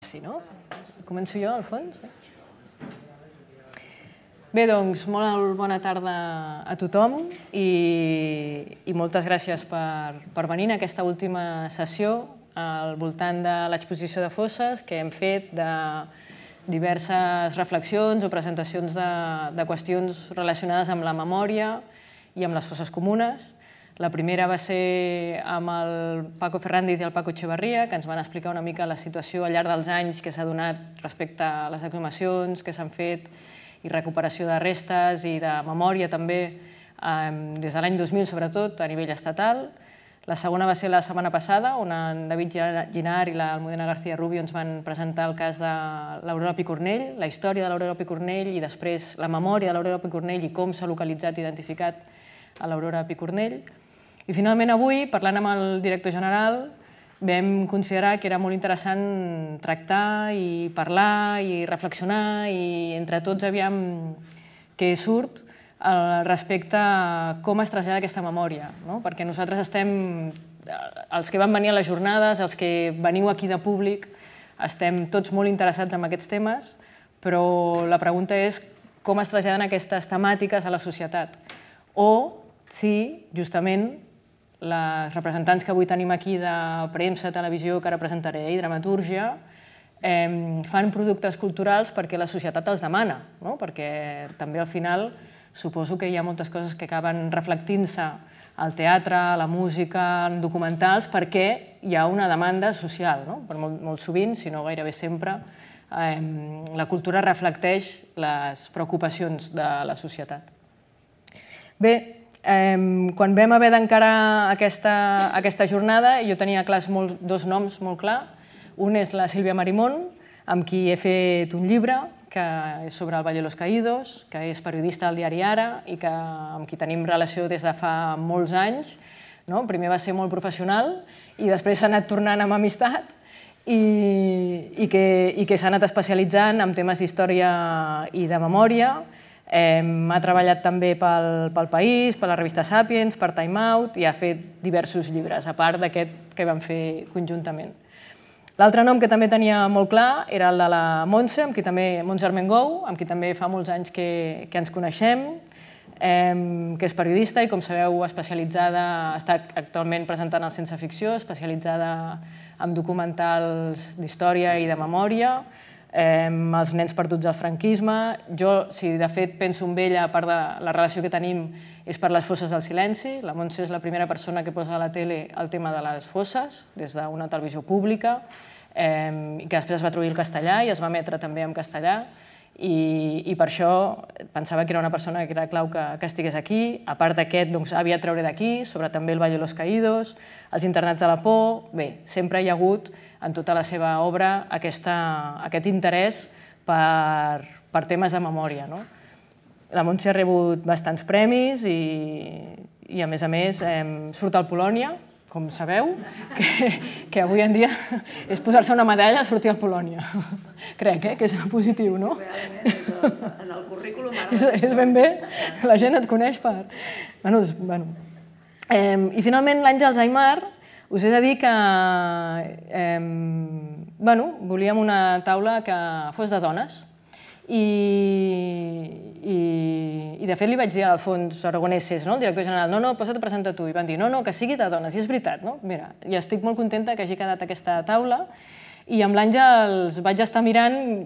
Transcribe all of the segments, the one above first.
Sí, no? Començo jo, al fons? Bé, doncs, molt bona tarda a tothom i moltes gràcies per venir a aquesta última sessió al voltant de l'exposició de fosses que hem fet de diverses reflexions o presentacions de qüestions relacionades amb la memòria i amb les fosses comunes. La primera va ser amb el Paco Ferrandiz i el Paco Echevarría, que ens van explicar una mica la situació al llarg dels anys que s'ha donat respecte a les exhumacions que s'han fet i recuperació de restes i de memòria també des de l'any 2000, sobretot, a nivell estatal. La segona va ser la setmana passada, on en David Ginar i l'Almudena García Rubio ens van presentar el cas de l'Aurora Picornell, la història de l'Aurora Picornell i després la memòria de l'Aurora Picornell i com s'ha localitzat i identificat a l'Aurora Picornell. I finalment avui, parlant amb el director general, vam considerar que era molt interessant tractar i parlar i reflexionar i entre tots aviam què surt respecte a com es trasllada aquesta memòria, perquè nosaltres estem, els que van venir a les jornades, els que veniu aquí de públic, estem tots molt interessats en aquests temes, però la pregunta és com es traslladen aquestes temàtiques a la societat o si, justament, les representants que avui tenim aquí de premsa, televisió, que ara presentaré, i dramatúrgia, fan productes culturals perquè la societat els demana, perquè també al final suposo que hi ha moltes coses que acaben reflectint-se al teatre, a la música, en documentals, perquè hi ha una demanda social. Molt sovint, si no gairebé sempre, la cultura reflecteix les preocupacions de la societat. Bé, quan vam haver d'encarar aquesta jornada, jo tenia clars dos noms molt clar. Un és la Sílvia Marimón, amb qui he fet un llibre, que és sobre el Valle de los Caídos, que és periodista del diari Ara i amb qui tenim relació des de fa molts anys. Primer va ser molt professional i després s'ha anat tornant amb amistat i que s'ha anat especialitzant en temes d'història i de memòria. Ha treballat també pel País, per la revista Sapiens, per Time Out i ha fet diversos llibres, a part d'aquest que vam fer conjuntament. L'altre nom que també tenia molt clar era el de la Montse, Montse Armengou, amb qui també fa molts anys que ens coneixem, que és periodista i, com sabeu, especialitzada, està actualment presentant el Sense Ficció, especialitzada en documentals d'història i de memòria, els nens perduts del franquisme. Jo, si de fet penso en ella, a part de la relació que tenim, és per les fosses del silenci. La Montse és la primera persona que posa a la tele el tema de les fosses, des d'una televisió pública, i que després es va traduir el castellà i es va emetre també en castellà. I per això pensava que era una persona que era clau que estigués aquí. A part d'aquest, havia de treure d'aquí, sobre també el Valle de los Caídos, els internats de la por. Bé, sempre hi ha hagut en tota la seva obra aquest interès per temes de memòria. La Montse ha rebut bastants premis i, a més, surt al Polònia, com sabeu, que avui en dia és posar-se una medalla a sortir al Polònia. Crec que és positiu, no? En el currículum ara... És ben bé, la gent et coneix per... I finalment l'Àngels Aimar, us he de dir que volíem una taula que fos de dones i de fet li vaig dir a Alfons Aragoneses, el director general, no, posa't a presentar tu, i van dir, no, que sigui de dones, i és veritat, mira, i estic molt contenta que hagi quedat aquesta taula i amb l'Àngels vaig estar mirant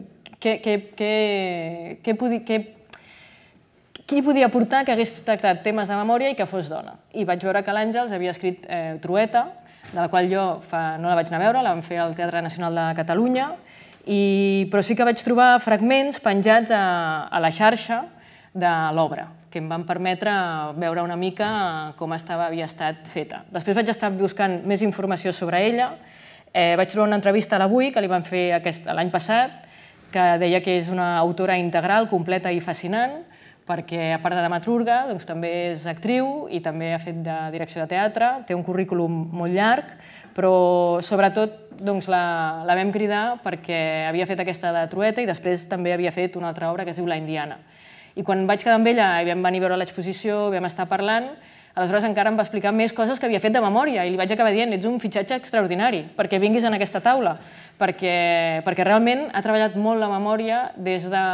qui podia aportar que hagués tractat temes de memòria i que fos dona. I vaig veure que l'Àngels havia escrit Trueta, de la qual jo no la vaig anar a veure, la vam fer al Teatre Nacional de Catalunya, però sí que vaig trobar fragments penjats a la xarxa de l'obra, que em van permetre veure una mica com havia estat feta. Després vaig estar buscant més informació sobre ella, vaig trobar una entrevista a l'Avui que li van fer l'any passat, que deia que és una autora integral, completa i fascinant, perquè a part de dramaturga també és actriu i també ha fet de direcció de teatre, té un currículum molt llarg, però sobretot la vam cridar perquè havia fet aquesta de Trueta i després també havia fet una altra obra que es diu La Indiana. I quan vaig quedar amb ella i vam venir a veure l'exposició, vam estar parlant, Aleshores encara em va explicar més coses que havia fet de memòria i li vaig acabar dient, ets un fitxatge extraordinari perquè vinguis en aquesta taula, perquè realment ha treballat molt la memòria des de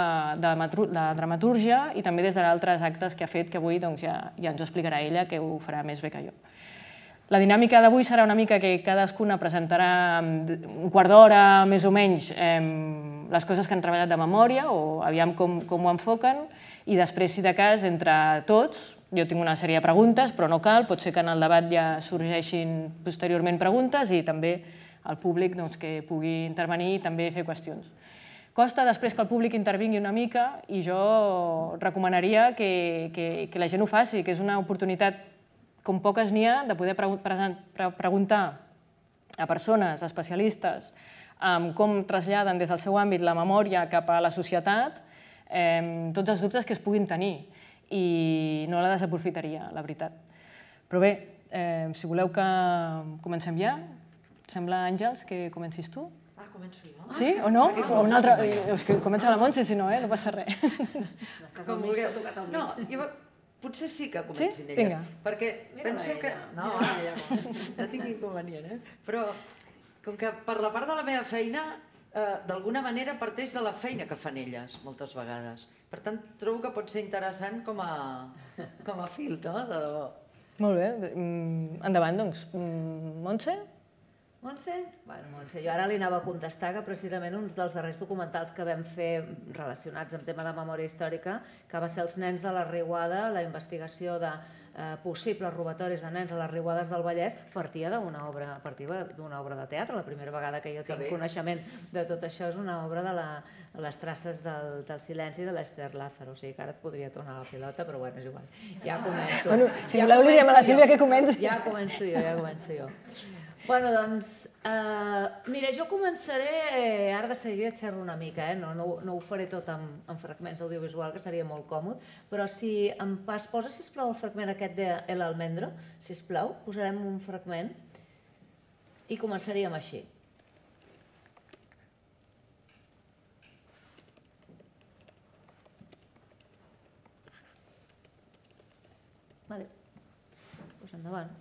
la dramatúrgia i també des d'altres actes que ha fet, que avui ja ens ho explicarà ella, que ho farà més bé que jo. La dinàmica d'avui serà una mica que cadascuna presentarà un quart d'hora, més o menys, les coses que han treballat de memòria o aviam com ho enfoquen i després, si de cas, entre tots, jo tinc una sèrie de preguntes, però no cal, pot ser que en el debat ja sorgeixin posteriorment preguntes i també el públic que pugui intervenir i també fer qüestions. Costa després que el públic intervingui una mica i jo recomanaria que la gent ho faci, que és una oportunitat com poques n'hi ha de poder preguntar a persones, especialistes, com traslladen des del seu àmbit la memòria cap a la societat, tots els dubtes que es puguin tenir i no la desaprofitaria, la veritat. Però bé, si voleu que comencem ja, sembla, Àngels, que comencis tu? Començo jo? Sí o no? O un altre... És que comença la Montse, si no, no passa res. Com vulgueu. No, potser sí que comencin elles. Perquè penso que... No, no tinc inconvenient, Però com que per la part de la meva feina, d'alguna manera parteix de la feina que fan elles, moltes vegades. Per tant, trobo que pot ser interessant com a filtre, de debò. Molt bé. Endavant, doncs. Montse? Montse? Bueno, Montse, jo ara li anava a contestar que precisament uns dels darrers documentals que vam fer relacionats amb tema de memòria històrica, que va ser Els nens de la Riuada, la investigació de possibles robatoris de nens a les Riuades del Vallès, partia d'una obra de teatre. La primera vegada que jo tinc coneixement de tot això és una obra de les traces del silenci de l'Esther Lázaro. O sigui que ara et podria tornar la pilota, però bueno, és igual. Ja començo. Bueno, si voleu li diem a la Sílvia que comenci. Ja començo jo. Bueno, doncs, mira, jo començaré, ara de seguida xerro una mica, no ho faré tot en fragments d'audiovisual, que seria molt còmode, però si em posa, sisplau, el fragment aquest de El Almendro, sisplau, posarem un fragment i començaríem així. Vale, doncs endavant.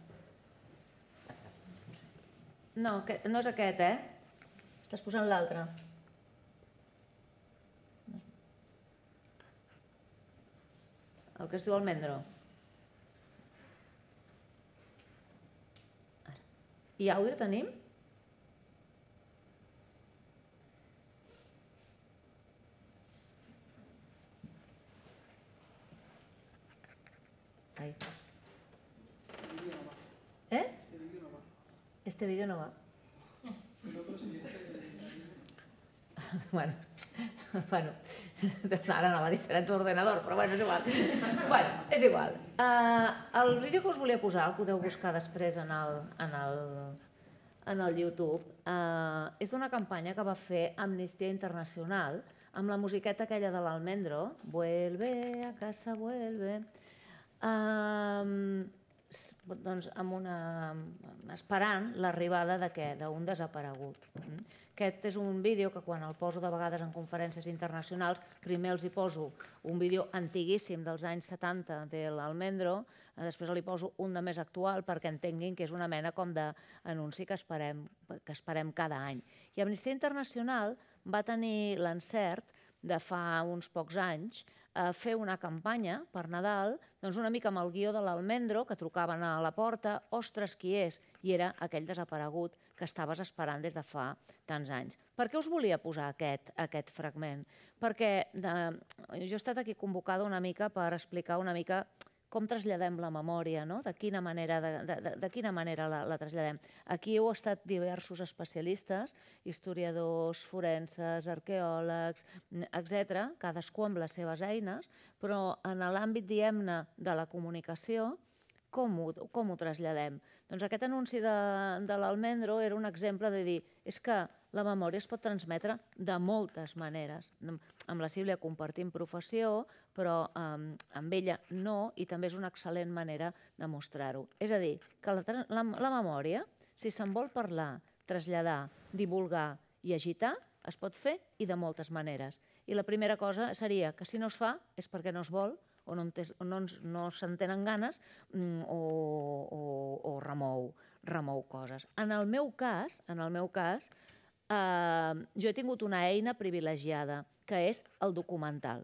No, no és aquest, Estàs posant l'altre. El que es diu Almendro. I àudio tenim? Ai. Este vídeo no va. Bueno, ara no va dir serà en tu ordenador, però bueno, és igual. Bueno, és igual. El vídeo que us volia posar, el podeu buscar després en el YouTube, és d'una campanya que va fer Amnistia Internacional amb la musiqueta aquella de l'Almendro, Vuelve a casa, vuelve, esperant l'arribada d'un desaparegut. Aquest és un vídeo que quan el poso de vegades en conferències internacionals, primer els hi poso un vídeo antiguíssim dels anys 70 de l'Almendro, després li poso un de més actual perquè entenguin que és una mena com d'anunci que esperem cada any. I Amnistia Internacional va tenir l'encert de fa uns pocs anys fer una campanya per Nadal, doncs una mica amb el guió de l'Almendro, que trucaven a la porta, ostres, qui és? I era aquell desaparegut que estaves esperant des de fa tants anys. Per què us volia posar aquest fragment? Perquè jo he estat aquí convocada una mica per explicar una mica com traslladem la memòria, de quina manera la traslladem. Aquí heu estat diversos especialistes, historiadors, forenses, arqueòlegs, etc., cadascú amb les seves eines, però en l'àmbit, diguem-ne, de la comunicació, com ho traslladem? Doncs aquest anunci de l'Almendro era un exemple de dir és que la memòria es pot transmetre de moltes maneres. Amb la Sílvia compartim professió, però amb ella no, i també és una excel·lent manera de mostrar-ho. És a dir, que la memòria, si se'n vol parlar, traslladar, divulgar i agitar, es pot fer i de moltes maneres. I la primera cosa seria que si no es fa és perquè no es vol o no se'n tenen ganes o remou coses. En el meu cas, jo he tingut una eina privilegiada, que és el documental.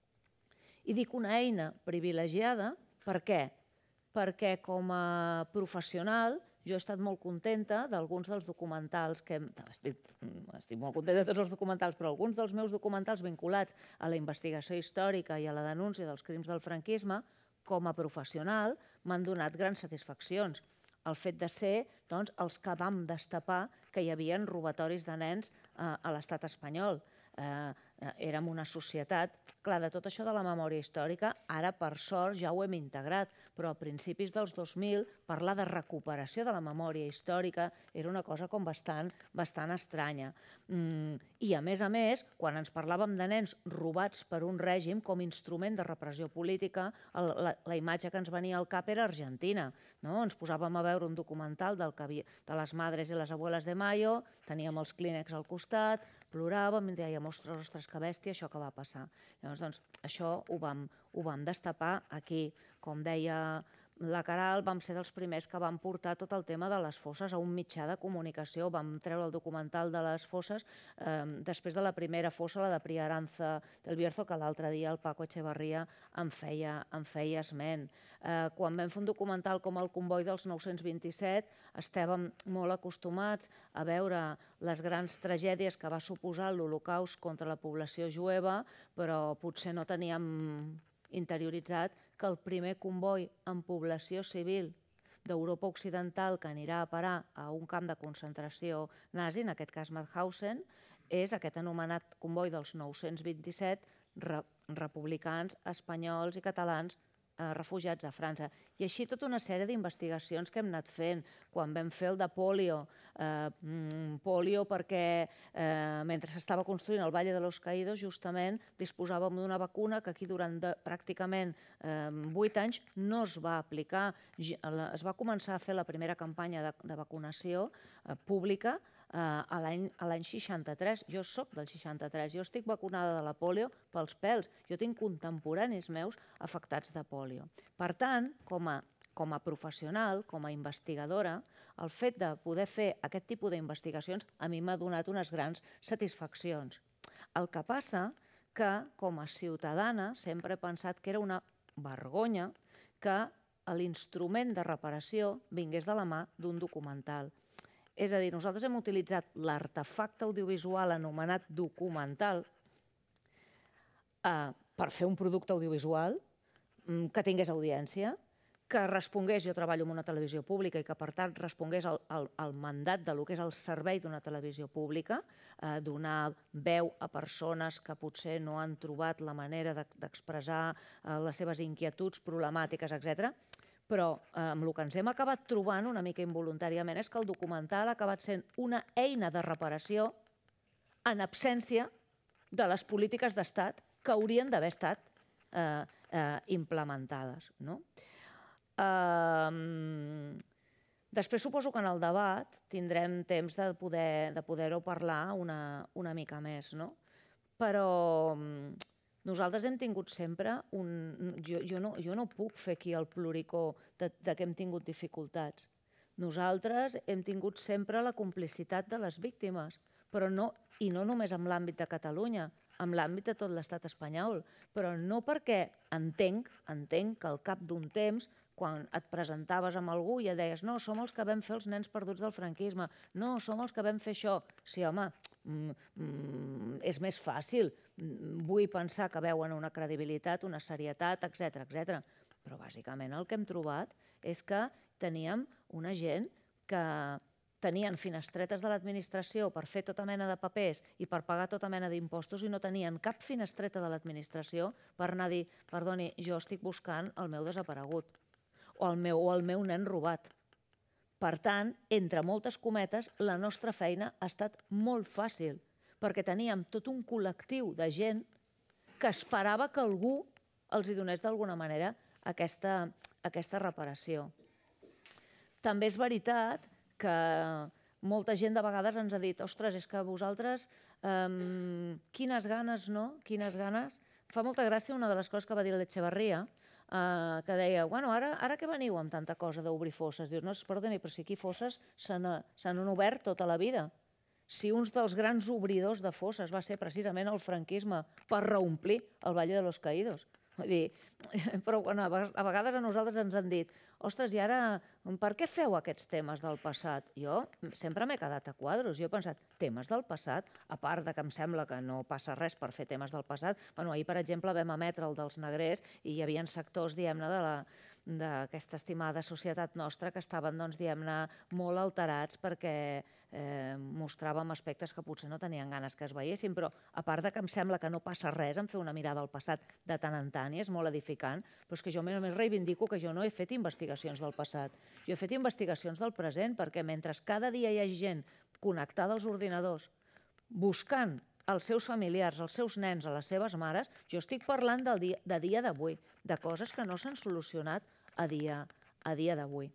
I dic una eina privilegiada, per què? Perquè com a professional jo he estat molt contenta d'alguns dels documentals que... Estic molt contenta de tots els documentals, però alguns dels meus documentals vinculats a la investigació històrica i a la denúncia dels crims del franquisme, com a professional, m'han donat grans satisfaccions. El fet de ser els que vam destapar que hi havia robatoris de nens a l'estat espanyol. Érem una societat... Clar, de tot això de la memòria històrica, ara, per sort, ja ho hem integrat, però a principis dels 2000 parlar de recuperació de la memòria històrica era una cosa com bastant estranya. I, a més, quan ens parlàvem de nens robats per un règim com a instrument de repressió política, la imatge que ens venia al cap era Argentina. Ens posàvem a veure un documental de les madres i les abuelas de Mayo, teníem els clínex al costat, ploràvem i dèiem, ostres, que bèstia això que va passar. Llavors, això ho vam destapar aquí. Com deia la Caral, vam ser dels primers que vam portar tot el tema de les fosses a un mitjà de comunicació. Vam treure el documental de les fosses després de la primera fossa, la de Priaranza del Bierzo, que l'altre dia el Paco Echevarría en feia esment. Quan vam fer un documental com el Comboi dels 927, estàvem molt acostumats a veure les grans tragèdies que va suposar l'Holocaust contra la població jueva, però potser no teníem interioritzat que el primer comboi en població civil d'Europa Occidental que anirà a parar a un camp de concentració nazi, en aquest cas Mauthausen, és aquest anomenat comboi dels 927 republicans, espanyols i catalans refugiats a França. I així tota una sèrie d'investigacions que hem anat fent. Quan vam fer el de polio, perquè mentre s'estava construint el Valle de los Caídos, justament disposàvem d'una vacuna que aquí durant pràcticament 8 anys no es va aplicar. Es va començar a fer la primera campanya de vacunació pública a l'any 63. Jo soc del 63, jo estic vacunada de la polio pels pèls. Jo tinc contemporanis meus afectats de polio. Per tant, com a professional, com a investigadora, el fet de poder fer aquest tipus d'investigacions a mi m'ha donat unes grans satisfaccions. El que passa que, com a ciutadana, sempre he pensat que era una vergonya que l'instrument de reparació vingués de la mà d'un documental. És a dir, nosaltres hem utilitzat l'artefacte audiovisual anomenat documental per fer un producte audiovisual que tingués audiència, que respongués, jo treballo en una televisió pública i que per tant respongués al mandat del que és el servei d'una televisió pública, donar veu a persones que potser no han trobat la manera d'expressar les seves inquietuds, problemàtiques, etc. Però amb el que ens hem acabat trobant una mica involuntàriament és que el documental ha acabat sent una eina de reparació en absència de les polítiques d'Estat que haurien d'haver estat implementades. Després suposo que en el debat tindrem temps de poder-ho parlar una mica més, però nosaltres hem tingut sempre jo no puc fer aquí el ploricó de que hem tingut dificultats. Nosaltres hem tingut sempre la complicitat de les víctimes, i no només en l'àmbit de Catalunya, en l'àmbit de tot l'estat espanyol, però no perquè entenc que al cap d'un temps, quan et presentaves amb algú i et deies no, som els que vam fer els nens perduts del franquisme, no, som els que vam fer això. Sí, home, és més fàcil. Vull pensar que veuen una credibilitat, una serietat, etc. Però bàsicament el que hem trobat és que teníem una gent que tenien finestretes de l'administració per fer tota mena de papers i per pagar tota mena d'impostos i no tenien cap finestreta de l'administració per anar a dir, perdoni, jo estic buscant el meu desaparegut o el meu nen robat. Per tant, entre moltes cometes, la nostra feina ha estat molt fàcil, perquè teníem tot un col·lectiu de gent que esperava que algú els donés d'alguna manera aquesta reparació. També és veritat que molta gent de vegades ens ha dit ostres, és que vosaltres quines ganes fa molta gràcia una de les coses que va dir l'Echevarria, que deia, bueno, ara què veniu amb tanta cosa d'obrir fosses? Dius, no, perdoni, però si aquí fosses se n'han obert tota la vida. Si un dels grans obridors de fosses va ser precisament el franquisme per reomplir el Valle de los Caídos. Vull dir, però a vegades a nosaltres ens han dit, ostres, i ara per què feu aquests temes del passat? Jo sempre m'he quedat a quadros. Jo he pensat, temes del passat, a part que em sembla que no passa res per fer temes del passat. Ahir, per exemple, vam emetre el dels negrers i hi havia sectors, diguem-ne, d'aquesta estimada societat nostra que estaven, diguem-ne, molt alterats perquè mostràvem aspectes que potser no tenien ganes que es veiessin, però a part que em sembla que no passa res en fer una mirada al passat de tant en tant i és molt edificant, però és que jo més reivindico que jo no he fet investigacions del passat. Jo he fet investigacions del present perquè mentre cada dia hi ha gent connectada als ordinadors buscant els seus familiars, els seus nens, a les seves mares, jo estic parlant de dia d'avui, de coses que no s'han solucionat a dia d'avui.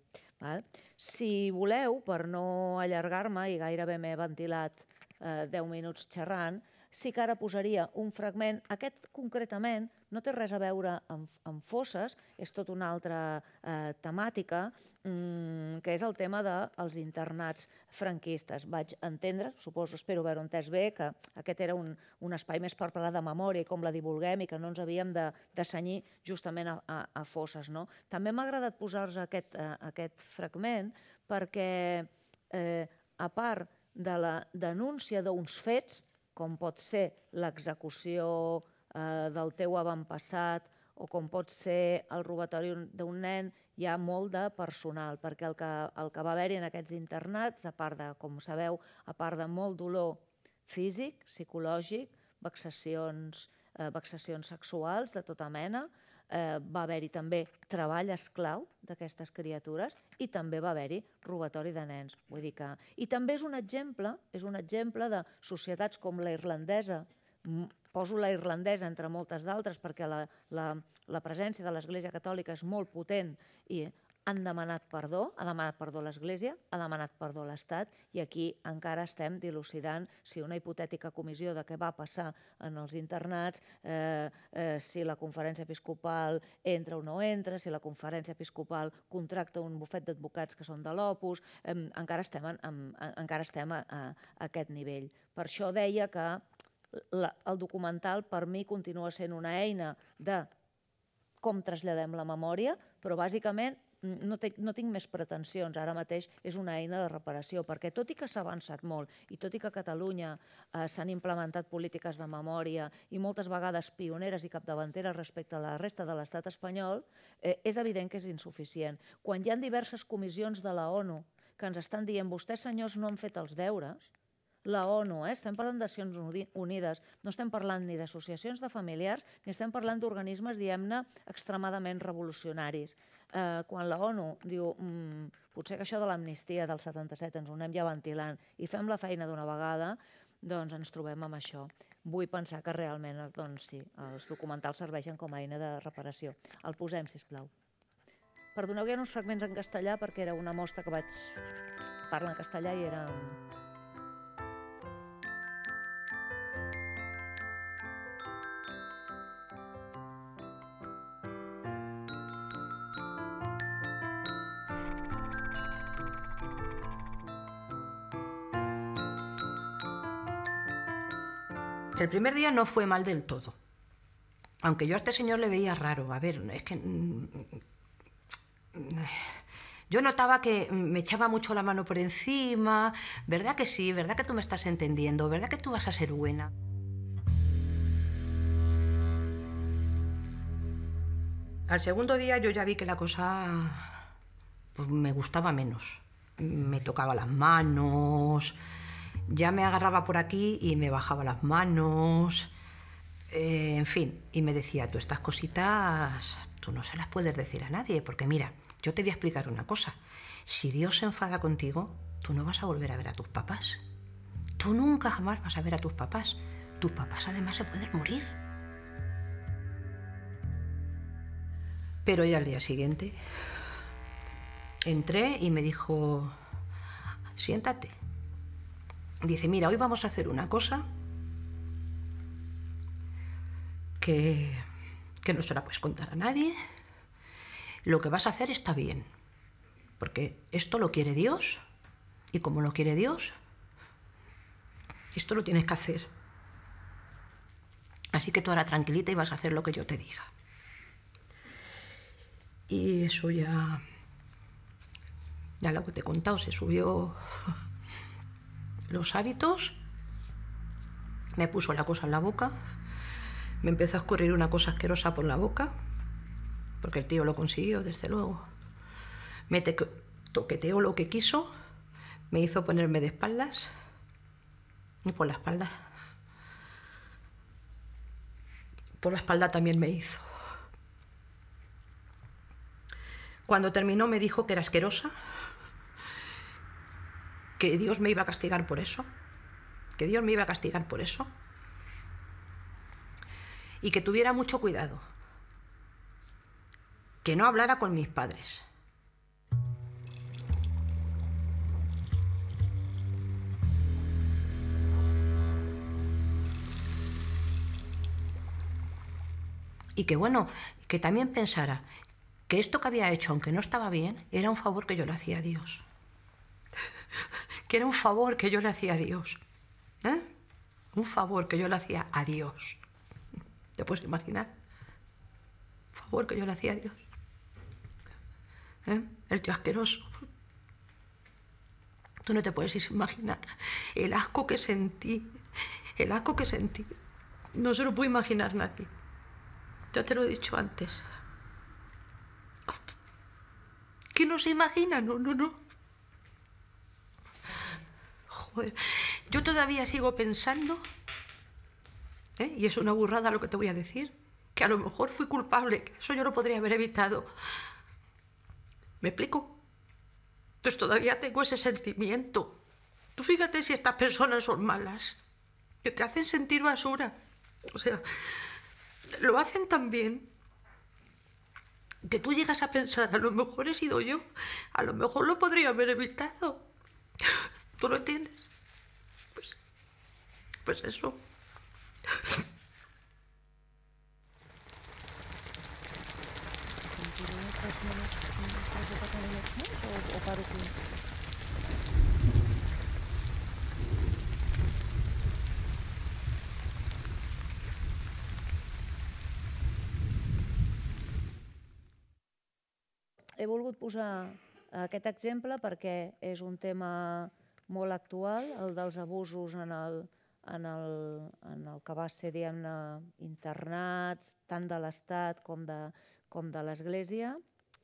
Si voleu, per no allargar-me, i gairebé m'he ventilat 10 minuts xerrant, sí que ara posaria un fragment. Aquest, concretament, no té res a veure amb fosses, és tota una altra temàtica, que és el tema dels internats franquistes. Vaig entendre, suposo, espero haver-ho entès bé, que aquest era un espai més per parlar de memòria i com la divulguem i que no ens havíem de cenyir justament a fosses. També m'ha agradat posar-vos aquest fragment perquè, a part de la denúncia d'uns fets, com pot ser l'execució del teu avantpassat o com pot ser el robatori d'un nen, hi ha molt de personal, perquè el que va haver-hi en aquests internats, a part de, com sabeu, a part de molt dolor físic, psicològic, vexacions sexuals de tota mena, va haver-hi també treball esclau d'aquestes criatures i també va haver-hi robatori de nens. I també és un exemple de societats com la irlandesa. Poso la irlandesa entre moltes d'altres perquè la presència de l'Església Catòlica és molt potent i han demanat perdó, ha demanat perdó l'Església, ha demanat perdó l'Estat i aquí encara estem dilucidant si una hipotètica comissió de què va passar en els internats, si la Conferència Episcopal entra o no entra, si la Conferència Episcopal contracta un bufet d'advocats que són de l'Opus, encara estem a aquest nivell. Per això deia que el documental per mi continua sent una eina de com traslladem la memòria, però bàsicament no tinc més pretensions. Ara mateix és una eina de reparació, perquè tot i que s'ha avançat molt i tot i que a Catalunya s'han implementat polítiques de memòria i moltes vegades pioneres i capdavanteres respecte a la resta de l'estat espanyol, és evident que és insuficient. Quan hi ha diverses comissions de la ONU que ens estan dient vostès, senyors, no han fet els deures, la ONU, estem parlant de Nacions Unides, no estem parlant ni d'associacions de familiars ni estem parlant d'organismes, diguem-ne, extremadament revolucionaris. Quan la ONU diu potser que això de l'amnistia del 77 ens ho anem ja ventilant i fem la feina d'una vegada, doncs ens trobem amb això. Vull pensar que realment sí, els documentals serveixen com a eina de reparació. El posem, sisplau. Perdoneu que hi ha uns fragments en castellà perquè era una mostra que vaig parlar en castellà i era... El primer día no fue mal del todo, aunque yo a este señor le veía raro. A ver, es que yo notaba que me echaba mucho la mano por encima. ¿Verdad que sí? ¿Verdad que tú me estás entendiendo? ¿Verdad que tú vas a ser buena? Al segundo día yo ya vi que la cosa pues, me gustaba menos. Me tocaba las manos... Ya me agarraba por aquí y me bajaba las manos, en fin, y me decía, tú estas cositas, tú no se las puedes decir a nadie, porque mira, yo te voy a explicar una cosa, si Dios se enfada contigo, tú no vas a volver a ver a tus papás, tú nunca jamás vas a ver a tus papás además se pueden morir. Pero ya al día siguiente entré y me dijo, siéntate. Dice, mira, hoy vamos a hacer una cosa que no se la puedes contar a nadie. Lo que vas a hacer está bien, porque esto lo quiere Dios, y como lo quiere Dios, esto lo tienes que hacer. Así que tú ahora tranquilita y vas a hacer lo que yo te diga. Y eso ya lo que te he contado, se subió los hábitos, me puso la cosa en la boca, me empezó a escurrir una cosa asquerosa por la boca, porque el tío lo consiguió, desde luego. Me toqueteó lo que quiso, me hizo ponerme de espaldas, y por la espalda también me hizo. Cuando terminó me dijo que era asquerosa, que Dios me iba a castigar por eso, y que tuviera mucho cuidado, que no hablara con mis padres. Y que bueno, que también pensara que esto que había hecho, aunque no estaba bien, era un favor que yo le hacía a Dios. Que era un favor que yo le hacía a Dios. Un favor que yo le hacía a Dios. ¿Te puedes imaginar? Un favor que yo le hacía a Dios. El tío asqueroso. Tú no te puedes imaginar el asco que sentí. El asco que sentí. No se lo puede imaginar nadie. Ya te lo he dicho antes. ¿Qué no se imagina? No. Joder. Yo todavía sigo pensando, y es una burrada lo que te voy a decir, que a lo mejor fui culpable, que eso yo lo podría haber evitado. ¿Me explico? Pues todavía tengo ese sentimiento. Tú fíjate si estas personas son malas, que te hacen sentir basura. O sea, lo hacen tan bien que tú llegas a pensar, a lo mejor he sido yo, a lo mejor lo podría haber evitado. ¿Tú lo entiendes? Pues eso. He volgut posar aquest exemple perquè és un tema molt actual, el dels abusos en el que va ser, diguem-ne, internats, tant de l'Estat com de l'Església.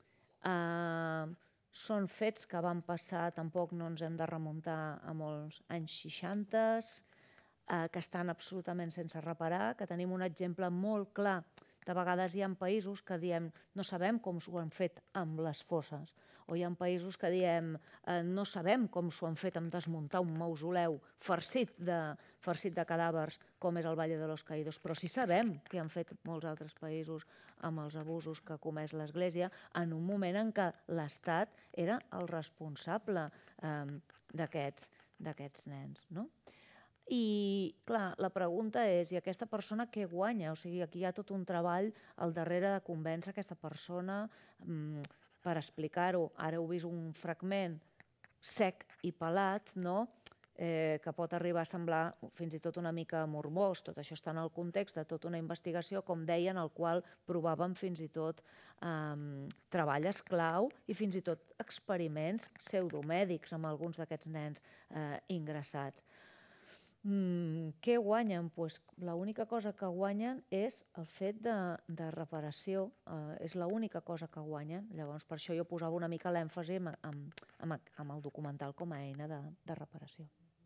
Són fets que van passar, tampoc no ens hem de remuntar a molts anys 60, que estan absolutament sense reparar, que tenim un exemple molt clar. De vegades hi ha països que diem no sabem com s'ho han fet amb les fosses, o hi ha països que diem no sabem com s'ho han fet amb desmuntar un mausoleu farcit de cadàvers com és el Valle de los Caídos, però sí sabem què han fet molts altres països amb els abusos que ha comès l'Església en un moment en què l'Estat era el responsable d'aquests nens, no? I, clar, la pregunta és, i aquesta persona què guanya? O sigui, aquí hi ha tot un treball al darrere de convèncer aquesta persona per explicar-ho. Ara heu vist un fragment sec i pelat, no?, que pot arribar a semblar fins i tot una mica morbós. Tot això està en el context de tota una investigació, com deia, en el qual provàvem fins i tot treball esclau i fins i tot experiments pseudomèdics amb alguns d'aquests nens ingressats. Què guanyen? L'única cosa que guanyen és el fet de reparació, és l'única cosa que guanyen. Llavors, per això jo posava una mica l'èmfasi amb el documental com a eina de reparació.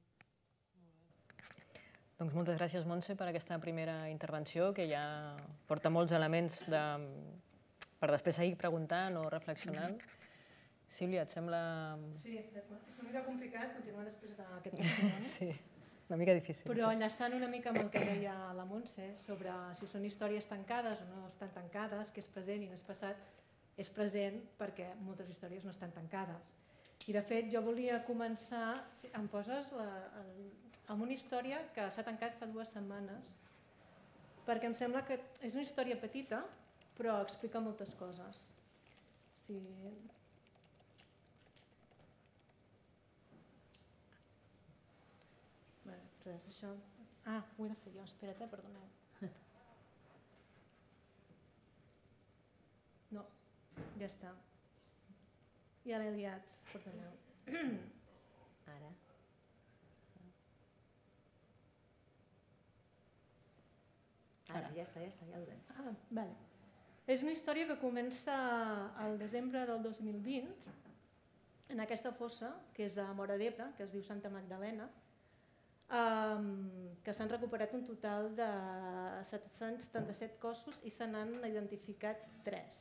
Doncs moltes gràcies, Montse, per aquesta primera intervenció, que ja porta molts elements per després seguir preguntant o reflexionant. Sílvia, et sembla... Sí, és una mica complicat continuar després d'aquest testimoni. Sí, una mica difícil. Però enllaçant una mica amb el que deia la Montse sobre si són històries tancades o no estan tancades, que és present i no és passat, és present perquè moltes històries no estan tancades. I de fet jo volia començar, em poses amb una història que s'ha tancat fa 2 setmanes perquè em sembla que és una història petita, però explica moltes coses. Sí. Bé, res, això... Ah, ho he de fer jo, espera't, perdoneu. No, ja està. Ja l'he liat, perdoneu. Ara. Ara, ja està, ja ho veig. Ah, vale. És una història que comença al desembre del 2020 en aquesta fossa, que és a Móra d'Ebre, que es diu Santa Magdalena, que s'han recuperat un total de 777 cossos i se n'han identificat 3.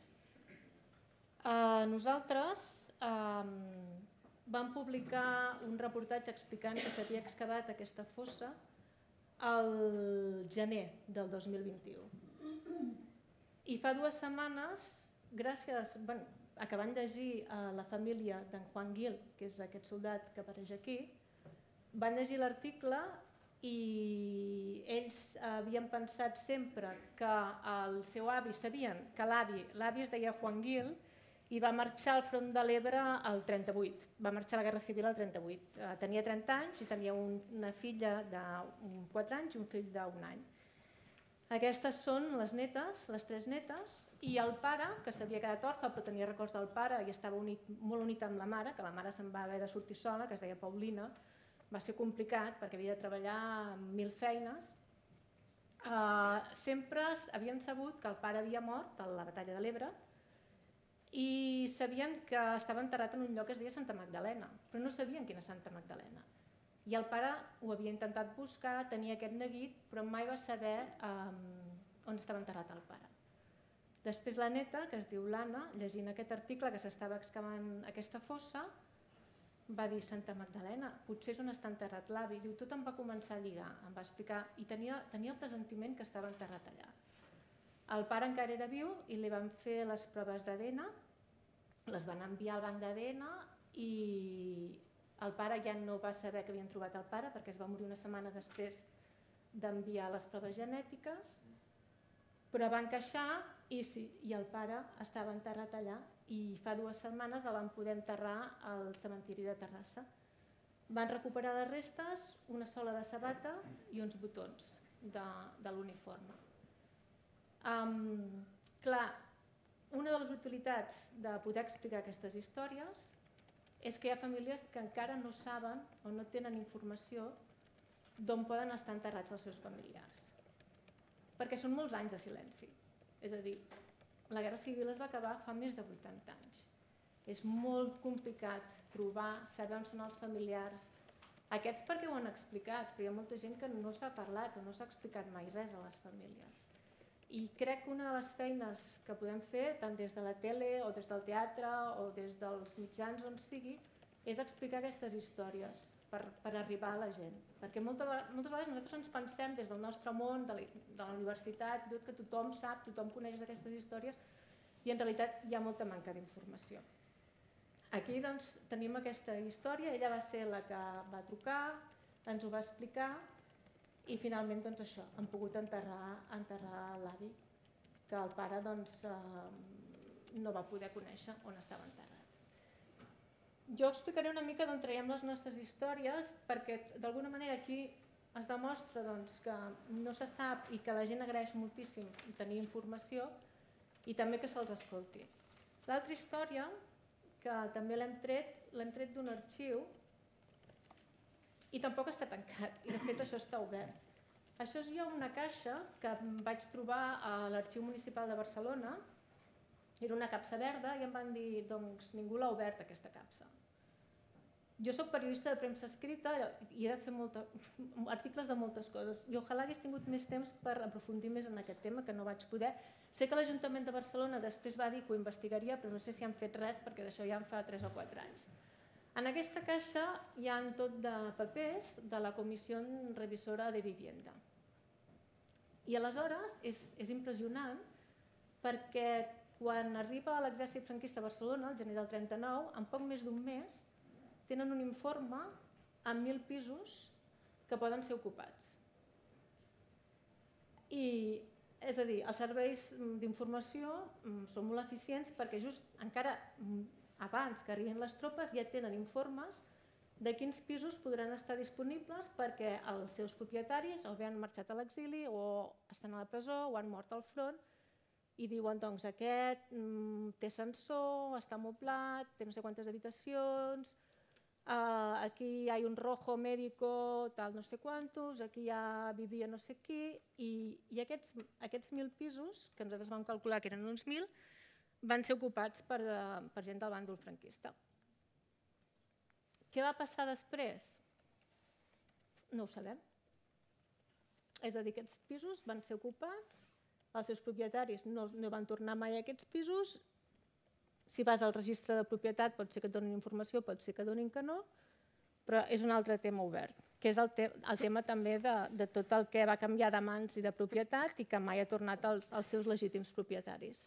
Nosaltres vam publicar un reportatge explicant que s'havia excavat aquesta fossa al gener del 2021. I fa 2 setmanes, gràcies, acabant de llegir la família d'en Juan Gil, que és aquest soldat que apareix aquí, van llegir l'article i ells havien pensat sempre que el seu avi, sabien que l'avi es deia Juan Gil i va marxar al front de l'Ebre al 38, va marxar a la Guerra Civil al 38. Tenia 30 anys i tenia una filla de 4 anys i un fill d'1 any. Aquestes són les netes, les 3 netes, i el pare, que s'havia quedat orfe però tenia records del pare i estava molt unit amb la mare, que la mare se'n va haver de sortir sola, que es deia Paulina. Va ser complicat perquè havia de treballar amb 1000 feines. Sempre havien sabut que el pare havia mort a la batalla de l'Ebre i sabien que estava enterrat en un lloc que es deia Santa Magdalena, però no sabien quina Santa Magdalena. I el pare ho havia intentat buscar, tenia aquest neguit, però mai va saber on estava enterrat el pare. Després la neta, que es diu l'Anna, llegint aquest article que s'estava excavant aquesta fossa, va dir Santa Magdalena, potser és on està enterrat l'avi. Diu, tot em va començar a lligar, em va explicar, i tenia el pressentiment que estava enterrat allà. El pare encara era viu i li van fer les proves d'ADN, les van enviar al banc d'ADN i el pare ja no va saber que havien trobat el pare perquè es va morir una setmana després d'enviar les proves genètiques, però va encaixar i sí, i el pare estava enterrat allà i fa 2 setmanes el van poder enterrar al cementiri de Terrassa. Van recuperar les restes, una sola de sabata i uns botons de l'uniforme. Clar, una de les utilitats de poder explicar aquestes històries és que hi ha famílies que encara no saben o no tenen informació d'on poden estar enterrats els seus familiars. Perquè són molts anys de silenci. És a dir, la Guerra Civil es va acabar fa més de 80 anys. És molt complicat trobar, saber on són els familiars. Aquests perquè ho han explicat, però hi ha molta gent que no s'ha parlat o no s'ha explicat mai res a les famílies. I crec que una de les feines que podem fer, tant des de la tele o des del teatre o des dels mitjans on sigui, és explicar aquestes històries per arribar a la gent. Perquè moltes vegades nosaltres ens pensem des del nostre món, de la universitat, que tothom sap, tothom coneix aquestes històries i en realitat hi ha molta manca d'informació. Aquí doncs tenim aquesta història, ella va ser la que va trucar, ens ho va explicar i finalment doncs això, han pogut enterrar l'avi, que el pare doncs no va poder conèixer on estava enterrat. Jo explicaré una mica d'on traiem les nostres històries perquè d'alguna manera aquí es demostra que no se sap i que la gent agraeix moltíssim tenir informació i també que se'ls escolti. L'altra història, que també l'hem tret d'un arxiu i tampoc està tancat i de fet això està obert. Això és ja una caixa que vaig trobar a l'Arxiu Municipal de Barcelona, era una capsa verda i em van dir doncs ningú l'ha obert aquesta capsa. Jo soc periodista de premsa escrita i he de fer articles de moltes coses i ojalà hagués tingut més temps per aprofundir més en aquest tema que no vaig poder. Sé que l'Ajuntament de Barcelona després va dir que ho investigaria però no sé si han fet res perquè d'això ja en fa 3 o 4 anys. En aquesta caixa hi ha tot de papers de la Comissió Revisora de Vivienda. I aleshores és impressionant perquè quan arriba l'exèrcit franquista a Barcelona, el gener del 39, en poc més d'un mes tenen un informe amb 1.000 pisos que poden ser ocupats. I És a dir, els serveis d'informació són molt eficients perquè just encara abans que arribin les tropes ja tenen informes de quins pisos podran estar disponibles perquè els seus propietaris o bé han marxat a l'exili o estan a la presó o han mort al front i diuen, doncs, aquest té ascensor, està amoblat, té no sé quantes habitacions, aquí hi ha un rojo médico, tal no sé quantos, aquí ja vivia no sé qui, i aquests 1.000 pisos, que nosaltres vam calcular que eren uns 1.000, van ser ocupats per gent del bàndol franquista. Què va passar després? No ho sabem. És a dir, aquests pisos van ser ocupats, els seus propietaris no van tornar mai a aquests pisos. Si vas al registre de propietat pot ser que et donin informació, pot ser que donin que no, però és un altre tema obert, que és el tema també de tot el que va canviar de mans i de propietat i que mai ha tornat als seus legítims propietaris.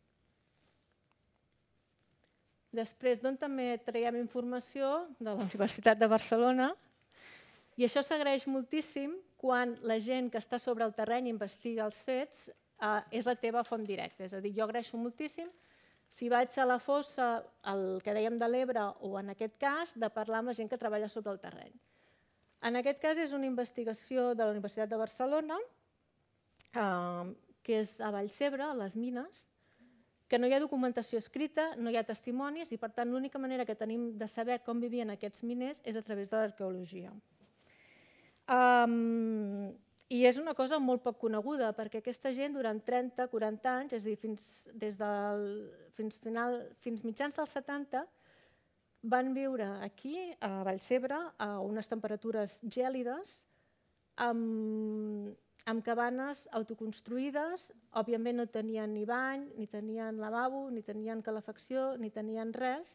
Després, d'on també traiem informació? De la Universitat de Barcelona. I això s'agraeix moltíssim quan la gent que està sobre el terreny i investiga els fets és la teva font directa. És a dir, jo agraeixo moltíssim si vaig a la fossa, el que dèiem de l'Ebre, o en aquest cas, de parlar amb la gent que treballa sobre el terreny. En aquest cas és una investigació de la Universitat de Barcelona, que és a Vallcebre, a les mines, que no hi ha documentació escrita, no hi ha testimonis i, per tant, l'única manera que tenim de saber com vivien aquests miners és a través de l'arqueologia. I és una cosa molt poc coneguda, perquè aquesta gent durant 30-40 anys, és a dir, fins mitjans dels 70, van viure aquí, a Vallcebre, a unes temperatures gèlides, amb cabanes autoconstruïdes. Òbviament no tenien ni bany, ni tenien lavabo, ni tenien calefacció, ni tenien res.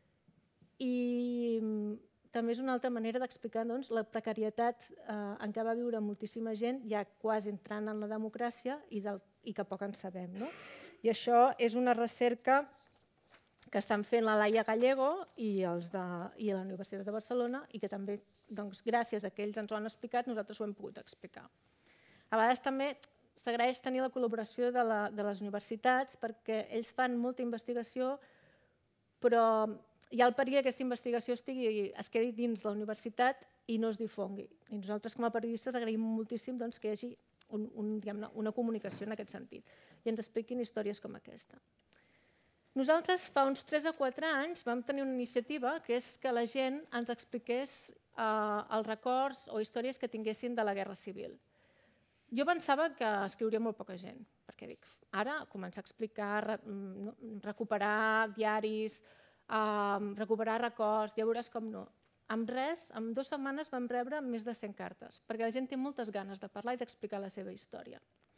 I també és una altra manera d'explicar la precarietat en què va viure moltíssima gent, ja quasi entrant en la democràcia i que poc en sabem. I això és una recerca que estan fent la Laia Gallego i la Universitat de Barcelona i que també, gràcies a que ells ens ho han explicat, nosaltres ho hem pogut explicar. A vegades també s'agraeix tenir la col·laboració de les universitats perquè ells fan molta investigació, però hi ha el perill que aquesta investigació es quedi dins la universitat i no es difongui. I nosaltres, com a periodistes, agraïm moltíssim que hi hagi una comunicació en aquest sentit i ens expliquin històries com aquesta. Nosaltres, fa uns 3 o 4 anys, vam tenir una iniciativa que és que la gent ens expliqués els records o històries que tinguessin de la Guerra Civil. Jo pensava que escriuria molt poca gent, perquè dic, ara començar a explicar, recuperar diaris, recuperar records, ja veuràs com no. Amb res, en 2 setmanes vam rebre més de 100 cartes, perquè la gent té moltes ganes de parlar i d'explicar la seva història.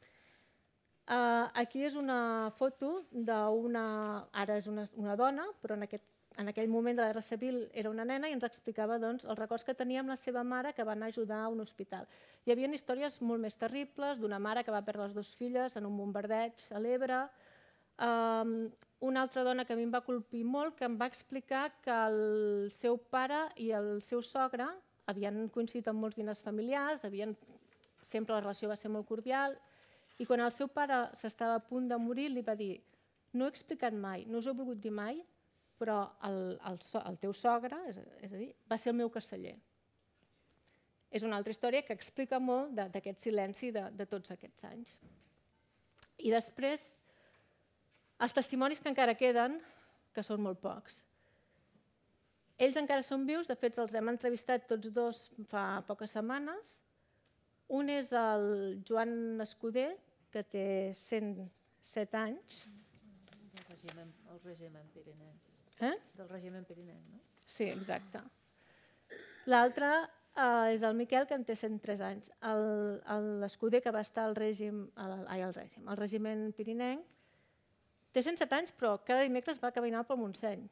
Aquí és una foto d'una... Ara és una dona, però en aquell moment de la Guerra Civil era una nena i ens explicava els records que tenia amb la seva mare que va anar a ajudar a un hospital. Hi havia històries molt més terribles d'una mare que va perdre les 2 filles en un bombardeig a l'Ebre. Una altra dona que a mi em va colpir molt, que em va explicar que el seu pare i el seu sogre havien coincidit en molts diners familiars, sempre la relació va ser molt cordial, i quan el seu pare s'estava a punt de morir li va dir: no he explicat mai, no us ho he volgut dir mai, però el teu sogre, és a dir, va ser el meu caseller. És una altra història que explica molt d'aquest silenci de tots aquests anys. I després, els testimonis que encara queden, que són molt pocs. Ells encara són vius, de fet els hem entrevistat tots 2 fa poques setmanes. Un és el Joan Escuder, que té 107 anys. Del règim pirinenc. Del règim pirinenc, no? Sí, exacte. L'altre és el Miquel, que en té 103 anys. L'Escuder, que va estar al regiment pirinenc, té 107 anys, però cada dimecres va caminar pel Montseny.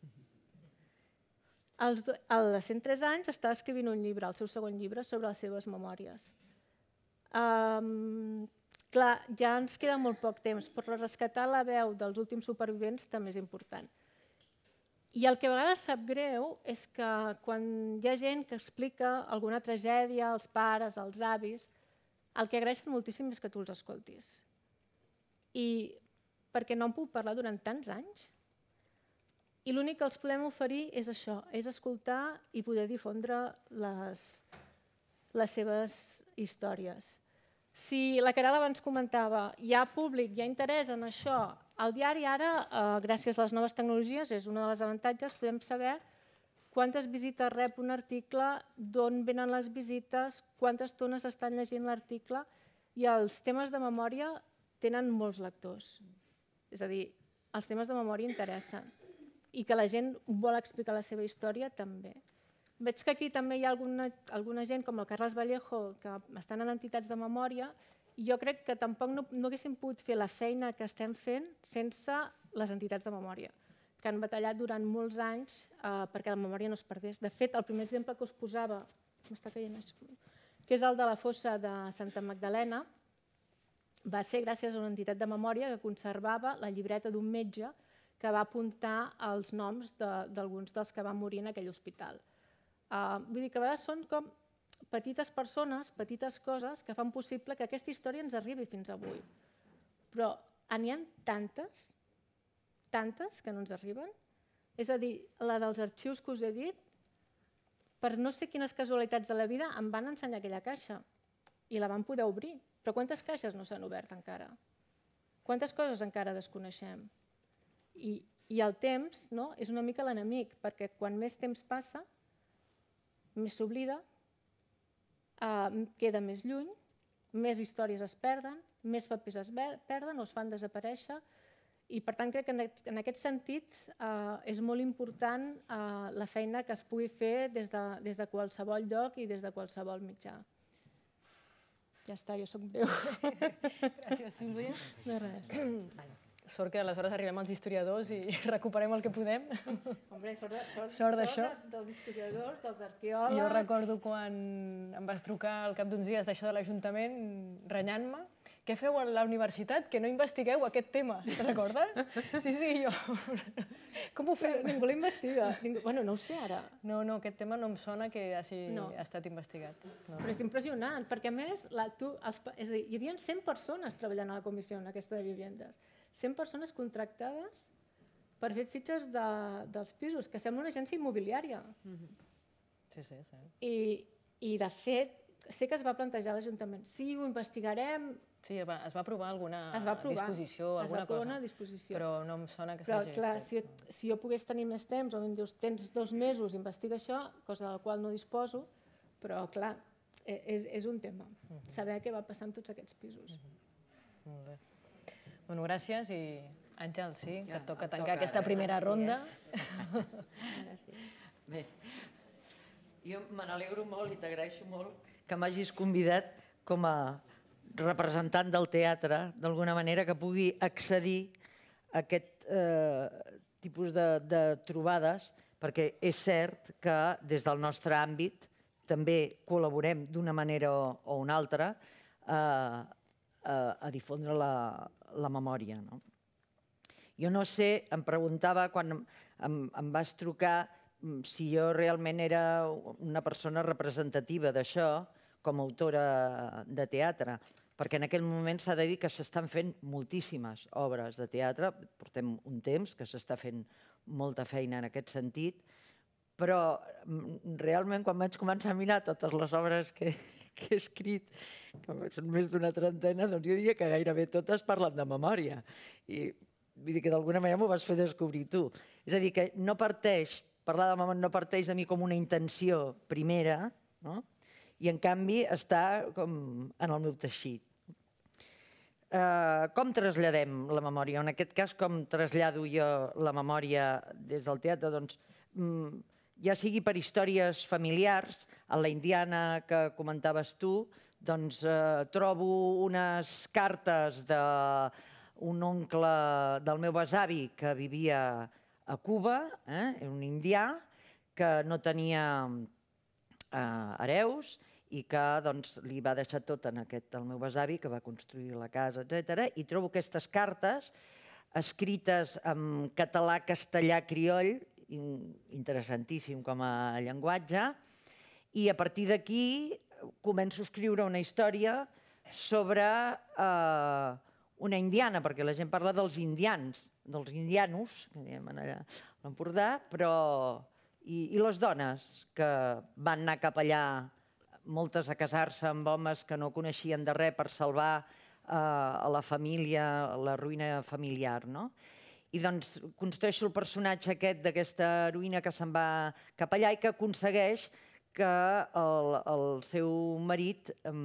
A 103 anys està escrivint un llibre, el seu segon llibre, sobre les seves memòries. Clar, ja ens queda molt poc temps, però rescatar la veu dels últims supervivents també és important. I el que a vegades sap greu és que quan hi ha gent que explica alguna tragèdia als pares, als avis, el que agraeixen moltíssim és que tu els escoltis. i perquè no en puc parlar durant tants anys. I l'únic que els podem oferir és això, és escoltar i poder difondre les seves històries. Si la Caral abans comentava, hi ha públic, hi ha interès en això, el diari ara, gràcies a les noves tecnologies, és un dels avantatges, podem saber quantes visites rep un article, d'on venen les visites, quantes estones estan llegint l'article, i els temes de memòria tenen molts lectors. És a dir, els temes de memòria interessen i que la gent vol explicar la seva història també. Veig que aquí també hi ha alguna gent, com el Carles Vallejo, que estan en entitats de memòria, i jo crec que tampoc no haguéssim pogut fer la feina que estem fent sense les entitats de memòria, que han batallat durant molts anys perquè la memòria no es perdés. De fet, el primer exemple que us posava, m'està caient això, que és el de la fossa de Santa Magdalena, va ser gràcies a una entitat de memòria que conservava la llibreta d'un metge que va apuntar els noms d'alguns dels que van morir en aquell hospital. Vull dir que a vegades són com petites persones, petites coses que fan possible que aquesta història ens arribi fins avui. Però n'hi ha tantes que no ens arriben. És a dir, la dels arxius que us he dit, per no sé quines casualitats de la vida em van ensenyar aquella caixa i la van poder obrir. Però quantes caixes no s'han obert encara? Quantes coses encara desconeixem? I el temps és una mica l'enemic, perquè quan més temps passa, més s'oblida, queda més lluny, més històries es perden, més papers es perden o es fan desaparèixer, i per tant crec que en aquest sentit és molt important la feina que es pugui fer des de qualsevol lloc i des de qualsevol mitjà. Ja està, jo soc breu. Gràcies, Sílvia. No res. Sort que aleshores arribem als historiadors i recuperem el que podem. Hombre, sort d'això. Dels historiadors, dels arqueòlegs... Jo recordo quan em vas trucar al cap d'uns dies d'això de l'Ajuntament, renyant-me. Què feu a la universitat? Que no investigueu aquest tema, te'n recordes? Sí, jo... Com ho feu? Ningú l'investiga. Bueno, no ho sé ara. No, aquest tema no em sona que hagi estat investigat. Però és impressionant, perquè a més, és a dir, hi havia 100 persones treballant a la comissió en aquesta de vivendes. 100 persones contractades per fer fitxes dels pisos, que sembla una agència immobiliària. Sí. I, de fet, sé que es va plantejar a l'Ajuntament. Sí, ho investigarem... Sí, es va aprovar alguna disposició, alguna cosa, però no em sona que s'hagi fet. Però, clar, si jo pogués tenir més temps, o em dius, tens 2 mesos, investiga això, cosa del qual no disposo, però, clar, és un tema, saber què va passar amb tots aquests pisos. Molt bé. Bueno, gràcies i, Àngel, sí, que et toca tancar aquesta primera ronda. Bé, jo me n'alegro molt i t'agraeixo molt que m'hagis convidat com a representant del teatre, d'alguna manera, que pugui accedir a aquest tipus de trobades, perquè és cert que des del nostre àmbit també col·laborem d'una manera o una altra a difondre la memòria. Jo no sé, em preguntava quan em vas trucar si jo realment era una persona representativa d'això com a autora de teatre, perquè en aquell moment s'ha de dir que s'estan fent moltíssimes obres de teatre, portem un temps que s'està fent molta feina en aquest sentit, però realment quan vaig començar a mirar totes les obres que he escrit, que són més d'una trentena, doncs jo diria que gairebé totes parlen de memòria. I vull dir que d'alguna manera m'ho vas fer descobrir tu. És a dir, que no parteix, parlar de memòria no parteix de mi com una intenció primera, no? I en canvi està com en el meu teixit. Com traslladem la memòria? En aquest cas, com trasllado jo la memòria des del teatre? Doncs ja sigui per històries familiars, a la indiana que comentaves tu, doncs trobo unes cartes d'un oncle del meu besavi que vivia a Cuba, un indià, que no tenia hereus, i que li va deixar tot en aquest del meu besavi, que va construir la casa, etc. I trobo aquestes cartes escrites en català, castellà, crioll, interessantíssim com a llenguatge, i a partir d'aquí començo a escriure una història sobre una indiana, perquè la gent parla dels indians, dels indianos, que diem allà a l'Empordà, però... I les dones que van anar cap allà, moltes a casar-se amb homes que no coneixien de res per salvar a la família, la ruïna familiar, no? I doncs construeixo el personatge aquest d'aquesta heroïna que se'n va cap allà i que aconsegueix que el seu marit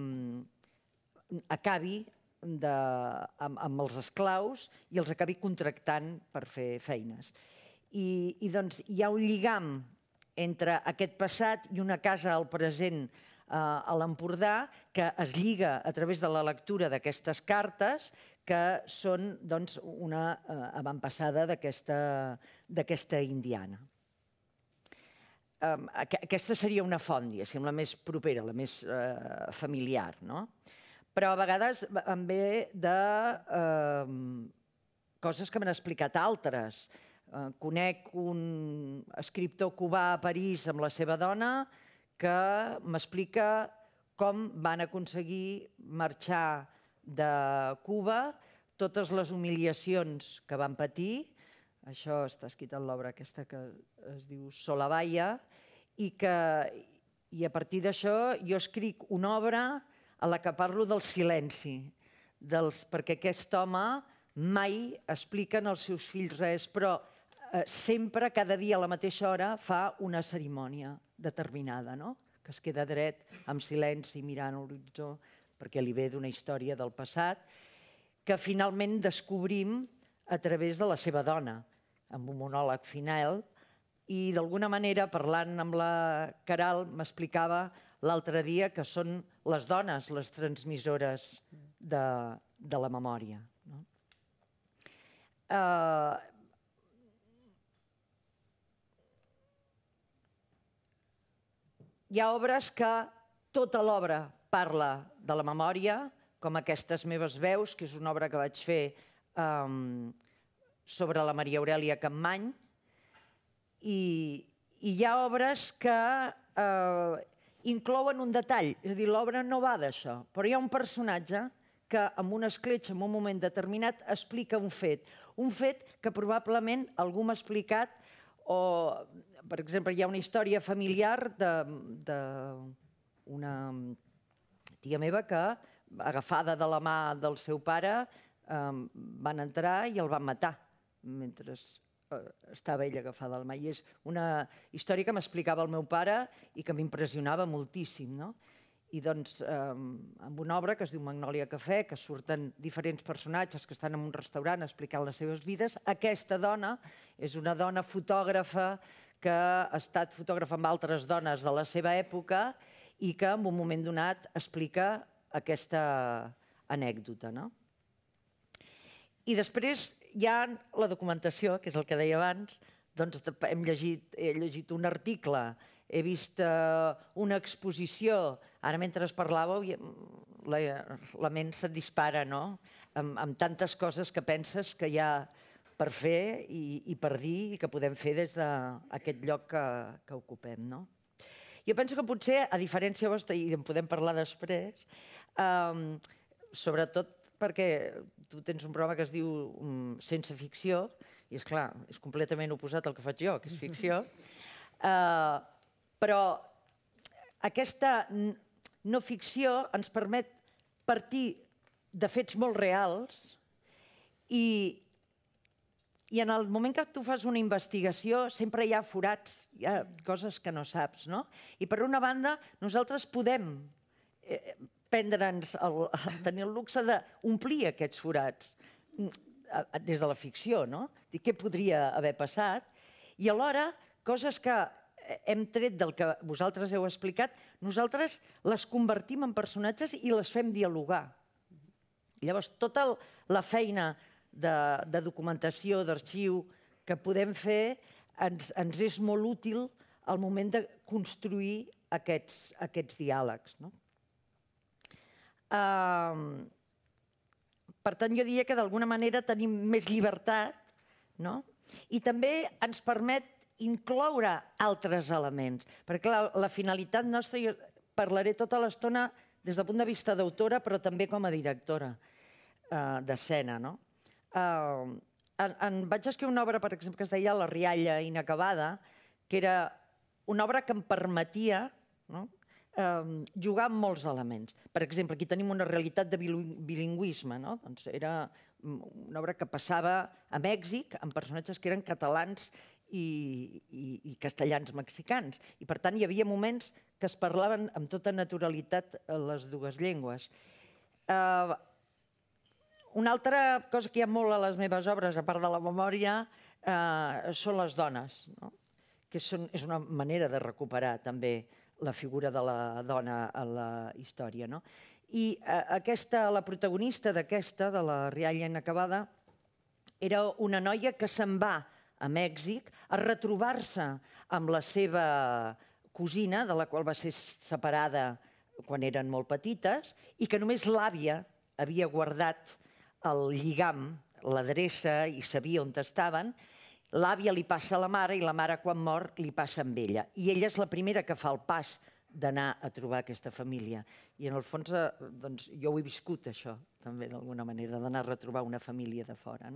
acabi amb els esclaus i els acabi contractant per fer feines. I doncs hi ha un lligam entre aquest passat i una casa al present a l'Empordà que es lliga a través de la lectura d'aquestes cartes que són una avantpassada d'aquesta indiana. Aquesta seria una font, diguéssim, la més propera, la més familiar, no? Però a vegades em ve de coses que m'han explicat altres. Conec un escriptor cubà a París amb la seva dona que m'explica com van aconseguir marxar de Cuba, totes les humiliacions que van patir, això està escrit en l'obra aquesta que es diu Solabaya, i a partir d'això jo escric una obra a la que parlo del silenci, perquè aquest home mai explica als seus fills res, però sempre, cada dia a la mateixa hora, fa una cerimònia determinada, que es queda dret amb silenci mirant l'horitzó, perquè li ve d'una història del passat, que finalment descobrim a través de la seva dona, amb un monòleg final, i d'alguna manera, parlant amb la Caral, m'explicava l'altre dia que són les dones les transmissores de la memòria. Hi ha obres que tota l'obra parla de la memòria, com Aquestes meves veus, que és una obra que vaig fer sobre la Maria Aurèlia Capmany, i hi ha obres que inclouen un detall, és a dir, l'obra no va d'això, però hi ha un personatge que amb una escletxa, en un moment determinat, explica un fet que probablement algú m'ha explicat, o, per exemple, hi ha una història familiar d'una tia meva que, agafada de la mà del seu pare, van entrar i el van matar mentre estava ella agafada de la mà. I és una història que m'explicava el meu pare i que m'impressionava moltíssim, no? I doncs, amb una obra que es diu Magnòlia Cafè, que surten diferents personatges que estan en un restaurant explicant les seves vides, aquesta dona és una dona fotògrafa que ha estat fotògrafa amb altres dones de la seva època i que en un moment donat explica aquesta anècdota. I després hi ha la documentació, que és el que deia abans, doncs he llegit un article, he vist una exposició, ara mentre parlàveu la ment se't dispara, no? Amb tantes coses que penses que hi ha per fer i per dir i que podem fer des d'aquest lloc que ocupem, no? Jo penso que potser, a diferència vostra, i en podem parlar després, sobretot perquè tu tens un programa que es diu Sense ficció, i és clar, és completament oposat al que faig jo, que és ficció, però aquesta no ficció ens permet partir de fets molt reals i en el moment que tu fas una investigació sempre hi ha forats, hi ha coses que no saps, no? I per una banda nosaltres podem tenir el luxe d'omplir aquests forats des de la ficció, no? Dir què podria haver passat i alhora coses que hem tret del que vosaltres heu explicat, nosaltres les convertim en personatges i les fem dialogar. Llavors, tota la feina de documentació, d'arxiu que podem fer ens és molt útil al moment de construir aquests diàlegs. Per tant, jo diria que d'alguna manera tenim més llibertat i també ens permet incloure altres elements. Perquè la finalitat nostra, jo parlaré tota l'estona des del punt de vista d'autora, però també com a directora. d'escena. Vaig escriure una obra, per exemple, que es deia La rialla inacabada, que era una obra que em permetia jugar amb molts elements. Per exemple, aquí tenim una realitat de bilingüisme. Era una obra que passava a Mèxic amb personatges que eren catalans i castellans mexicans. I, per tant, hi havia moments que es parlaven amb tota naturalitat les dues llengües. Una altra cosa que hi ha molt a les meves obres, a part de la memòria, són les dones, que és una manera de recuperar també la figura de la dona a la història. I la protagonista d'aquesta, de La rialla inacabada, era una noia que se'n va a Mèxic a retrobar-se amb la seva cosina, de la qual va ser separada quan eren molt petites, i que només l'àvia havia guardat el lligam, l'adreça, i sabia on estaven. L'àvia li passa a la mare i la mare, quan mor, li passa amb ella. I ella és la primera que fa el pas d'anar a trobar aquesta família. I, en el fons, jo ho he viscut, això, també, d'alguna manera, d'anar a retrobar una família de fora.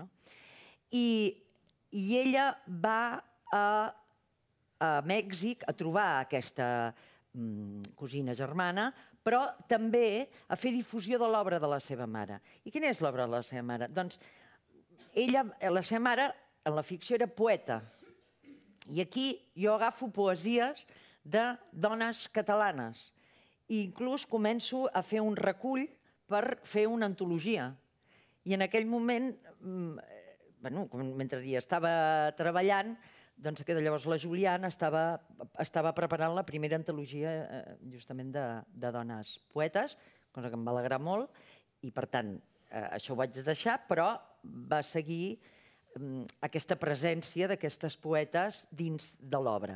I ella va a Mèxic a trobar aquesta cosina germana, però també a fer difusió de l'obra de la seva mare. I quina és l'obra de la seva mare? Doncs la seva mare, en la ficció, era poeta. I aquí jo agafo poesies de dones catalanes. I inclús començo a fer un recull per fer una antologia. I en aquell moment, mentre hi estava treballant, doncs llavors la Juliana estava preparant la primera antologia justament de dones poetes, cosa que em va alegrar molt, i per tant això ho vaig deixar, però va seguir aquesta presència d'aquestes poetes dins de l'obra.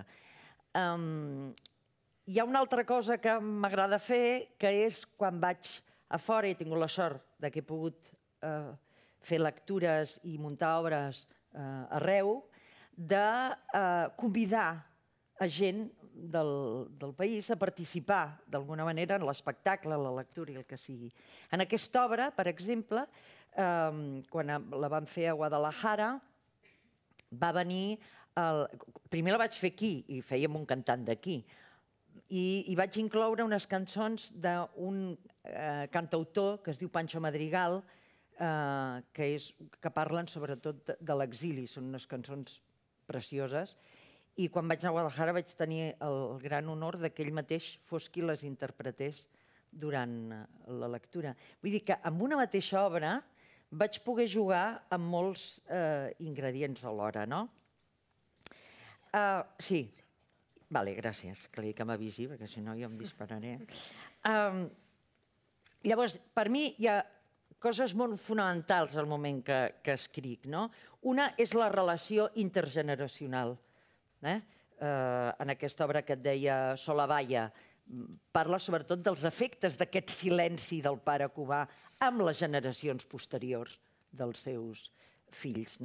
Hi ha una altra cosa que m'agrada fer, que és quan vaig a fora, he tingut la sort que he pogut fer lectures i muntar obres arreu, de convidar a gent del país a participar d'alguna manera en l'espectacle, la lectura i el que sigui. En aquesta obra, per exemple, quan la vam fer a Guadalajara, va venir... Primer la vaig fer aquí, i fèiem un cantant d'aquí, i vaig incloure unes cançons d'un cantautor que es diu Pancho Madrigal, que parlen sobretot de l'exili. Són unes cançons precioses, i quan vaig anar a Guadalajara vaig tenir el gran honor que ell mateix fos qui les interpretés durant la lectura. Vull dir que amb una mateixa obra vaig poder jugar amb molts ingredients alhora, no? Sí, vale, gràcies, que m'avisi, perquè si no jo em dispararé. Llavors, per mi hi ha coses molt fonamentals al moment que escric. Una és la relació intergeneracional. En aquesta obra que et deia Solavalla, parla sobretot dels efectes d'aquest silenci del pare cubà amb les generacions posteriors dels seus fills.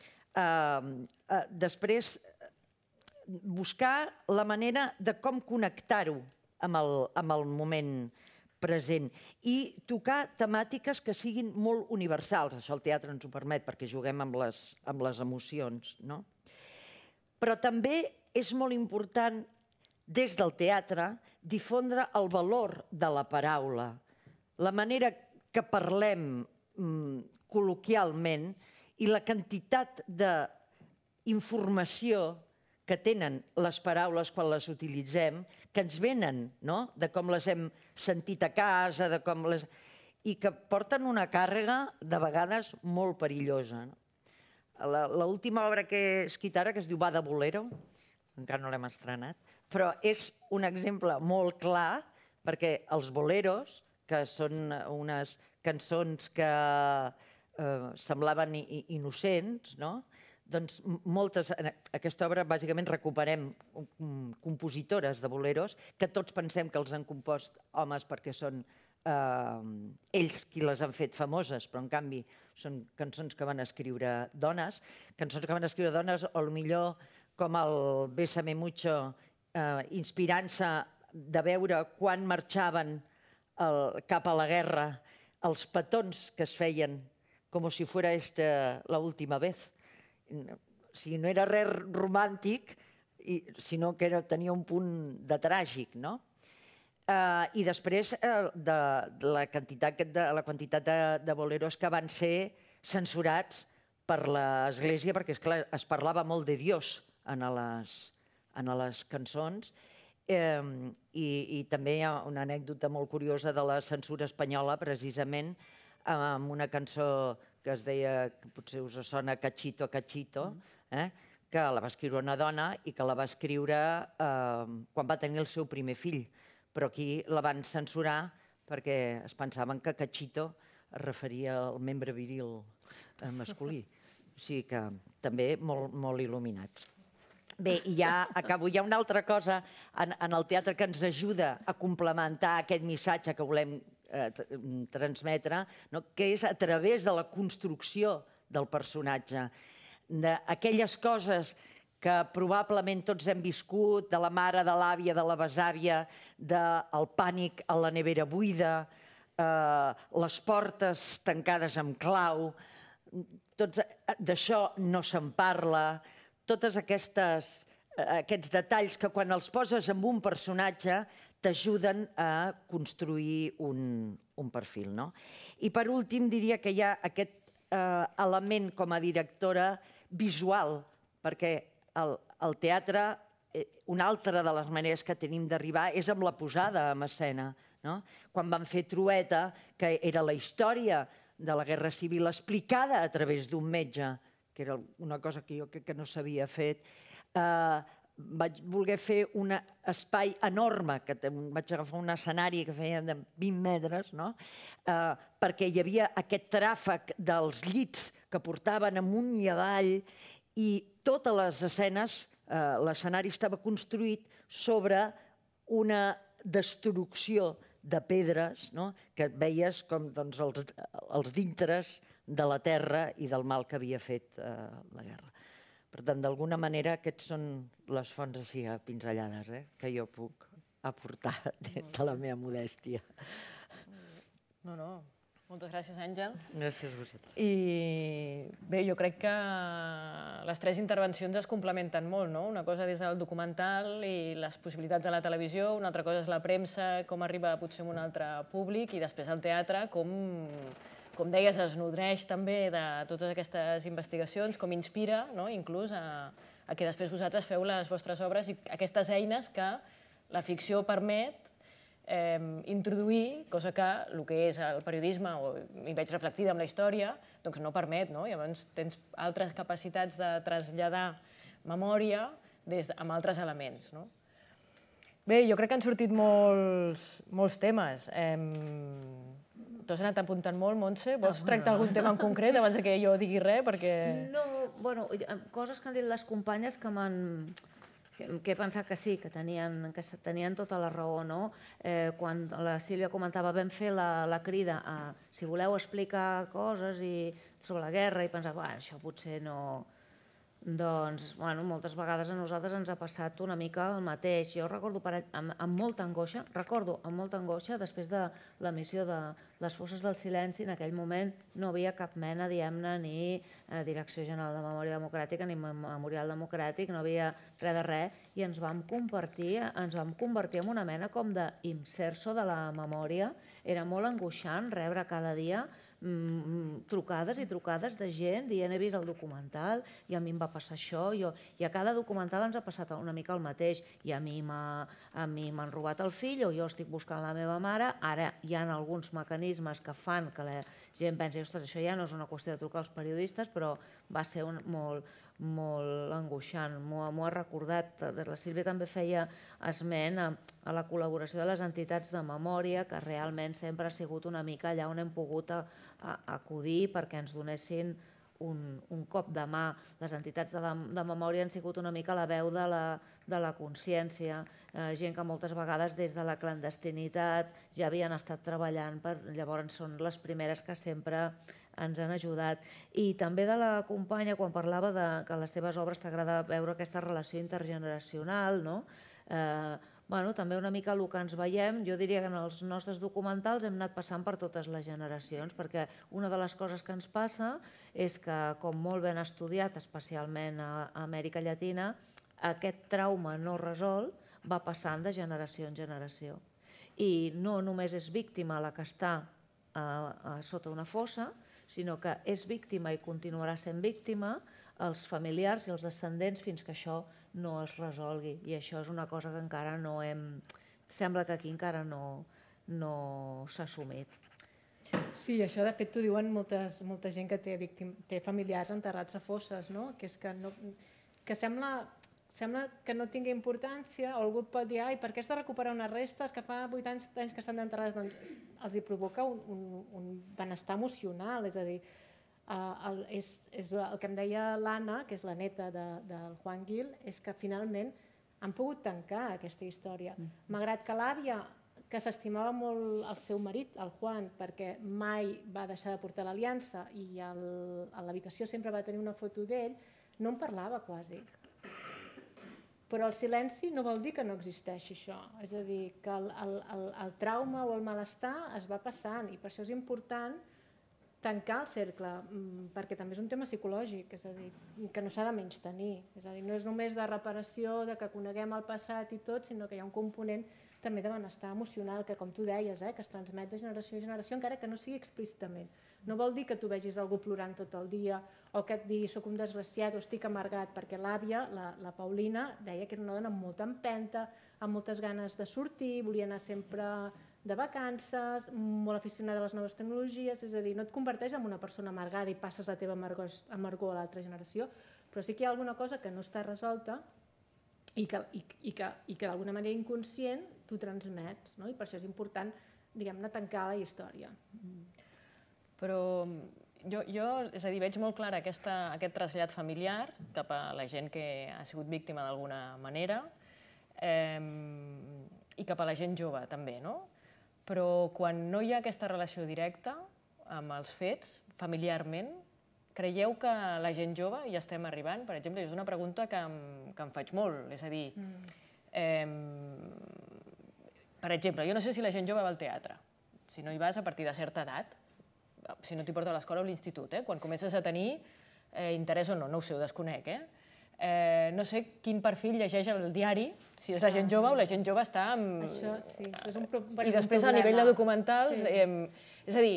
Després, buscar la manera de com connectar-ho amb el moment present i tocar temàtiques que siguin molt universals. Això el teatre ens ho permet perquè juguem amb les emocions. Però també és molt important, des del teatre, difondre el valor de la paraula, la manera que parlem col·loquialment i la quantitat d'informació que tenen les paraules quan les utilitzem, que ens venen de com les hem sentit a casa, i que porten una càrrega de vegades molt perillosa. L'última obra que he escrit ara, que es diu Va de bolero, encara no l'hem estrenat, però és un exemple molt clar, perquè els boleros, que són unes cançons que semblaven innocents, doncs moltes, en aquesta obra bàsicament recuperem compositores de boleros que tots pensem que els han compost homes perquè són ells qui les han fet famoses, però en canvi són cançons que van escriure dones, o potser com el Bésame Mucho, inspirant-se de veure quan marxaven cap a la guerra els petons que es feien com si fuera esta la última vez. O sigui, no era res romàntic, sinó que tenia un punt de tràgic, no? I després la quantitat de boleros que van ser censurats per l'Església, perquè, esclar, es parlava molt de Dios en les cançons, i també hi ha una anècdota molt curiosa de la censura espanyola, precisament, amb una cançó que es deia, que potser us sona, Cachito, Cachito, que la va escriure una dona i que la va escriure quan va tenir el seu primer fill. Però aquí la van censurar perquè es pensaven que Cachito es referia al membre viril masculí. O sigui que també molt il·luminats. Bé, i ja acabo. Hi ha una altra cosa en el teatre que ens ajuda a complementar aquest missatge que volem transmetre, que és a través de la construcció del personatge, d'aquelles coses que probablement tots hem viscut, de la mare, de l'àvia, de la besàvia, del pànic a la nevera buida, les portes tancades amb clau, d'això no se'n parla, tots aquests detalls que quan els poses en un personatge t'ajuden a construir un perfil. I per últim diria que hi ha aquest element com a directora visual, perquè el teatre, una altra de les maneres que tenim d'arribar és amb la posada en escena. Quan vam fer Trueta, que era la història de la Guerra Civil explicada a través d'un metge, que era una cosa que jo crec que no s'havia fet, vaig voler fer un espai enorme, que vaig agafar un escenari que feia de 20 metres, perquè hi havia aquest tràfic dels llits que portaven amunt i avall, i totes les escenes, l'escenari estava construït sobre una destrucció de pedres, que veies com els dintres de la terra i del mal que havia fet la guerra. Per tant, d'alguna manera, aquests són les fonts així pinzellades que jo puc aportar de la meva modèstia. No. Moltes gràcies, Àngel. Gràcies a vosaltres. I bé, jo crec que les tres intervencions es complementen molt, no? Una cosa des del documental i les possibilitats de la televisió, una altra cosa és la premsa, com arriba potser a un altre públic, i després el teatre, com deies, es nodreix també de totes aquestes investigacions, com inspira, inclús a que després vosaltres feu les vostres obres i aquestes eines que la ficció permet introduir, cosa que el que és el periodisme, i veig reflectida amb la història, doncs no permet. Llavors tens altres capacitats de traslladar memòria amb altres elements. Bé, jo crec que han sortit molts temes. T'has anat apuntant molt, Montse? Vols tractar algun tema en concret abans que jo digui res? No, bueno, coses que han dit les companyes que he pensat que sí, que tenien tota la raó, no? Quan la Sílvia comentava, vam fer la crida a, si voleu explicar coses sobre la guerra, i pensava, això potser no... Doncs, moltes vegades a nosaltres ens ha passat una mica el mateix. Jo recordo amb molta angoixa, després de l'emissió de Les Fosses del Silenci, en aquell moment no havia cap mena, diguem-ne, ni Direcció General de Memòria Democràtica, ni Memorial Democràtic, no havia res de res, i ens vam convertir en una mena com d'inserso de la memòria. Era molt angoixant rebre cada dia trucades i trucades de gent dient he vist el documental i a mi em va passar això, i a cada documental ens ha passat una mica el mateix, i a mi m'han robat el fill o jo estic buscant la meva mare. Ara hi ha alguns mecanismes que fan que la gent pensi, ostres, això ja no és una qüestió de trucar als periodistes, però va ser molt angoixant. M'ho ha recordat. La Sílvia també feia esment a la col·laboració de les entitats de memòria, que realment sempre ha sigut una mica allà on hem pogut acudir perquè ens donessin un cop de mà. Les entitats de memòria han sigut una mica la veu de la consciència, gent que moltes vegades des de la clandestinitat ja havien estat treballant, llavors són les primeres que sempre ens han ajudat. I també de la companya, quan parlava que a les teves obres t'agrada veure aquesta relació intergeneracional, també una mica el que ens veiem, jo diria que en els nostres documentals hem anat passant per totes les generacions, perquè una de les coses que ens passa és que, com molt ben estudiat, especialment a Amèrica Llatina, aquest trauma no resolt va passant de generació en generació. I no només és víctima la que està sota una fossa, sinó que és víctima i continuarà sent víctima els familiars i els descendents fins que això no es resolgui. I això és una cosa que encara no hem... Sembla que aquí encara no s'ha assumit. Sí, això de fet t'ho diuen molta gent que té familiars enterrats a fosses, no? Que és que sembla que no tingui importància, o algú et pot dir per què has de recuperar unes restes que fa 8 anys que estan enterrades? Doncs els hi provoca un benestar emocional, és a dir, és el que em deia l'Anna, que és la neta del Juan Gil, és que finalment han pogut tancar aquesta història. Malgrat que l'àvia, que s'estimava molt el seu marit, el Juan, perquè mai va deixar de portar l'aliança i a l'habitació sempre va tenir una foto d'ell, no en parlava quasi. Però el silenci no vol dir que no existeixi això, és a dir, que el trauma o el malestar es va passant i per això és important tancar el cercle, perquè també és un tema psicològic, és a dir, que no s'ha de menystenir, és a dir, no és només de reparació, de que coneguem el passat i tot, sinó que hi ha un component també de benestar emocional, que com tu deies, que es transmet de generació a generació, encara que no sigui explícitament. No vol dir que tu vegis algú plorant tot el dia o que et digui soc un desgraciat o estic amargat, perquè l'àvia, la Paulina, deia que era una dona amb molta empenta, amb moltes ganes de sortir, volia anar sempre de vacances, molt aficionada a les noves tecnologies, és a dir, no et converteix en una persona amargada i passes la teva amargor a l'altra generació, però sí que hi ha alguna cosa que no està resolta i que d'alguna manera inconscient tu transmets, i per això és important, diguem-ne, tancar la història. Però jo, és a dir, veig molt clar aquest trasllat familiar cap a la gent que ha sigut víctima d'alguna manera i cap a la gent jove també, no? Però quan no hi ha aquesta relació directa amb els fets, familiarment, creieu que la gent jove hi estem arribant? Per exemple, és una pregunta que em faig molt, és a dir, per exemple, jo no sé si la gent jove va al teatre, si no hi vas a partir de certa edat, si no t'hi porta a l'escola o a l'institut, quan comences a tenir interès o no, no ho sé, ho desconec, no sé quin perfil llegeix el diari, si és la gent jove o la gent jove està amb... Això sí, és un problema. I després a nivell de documentals, és a dir,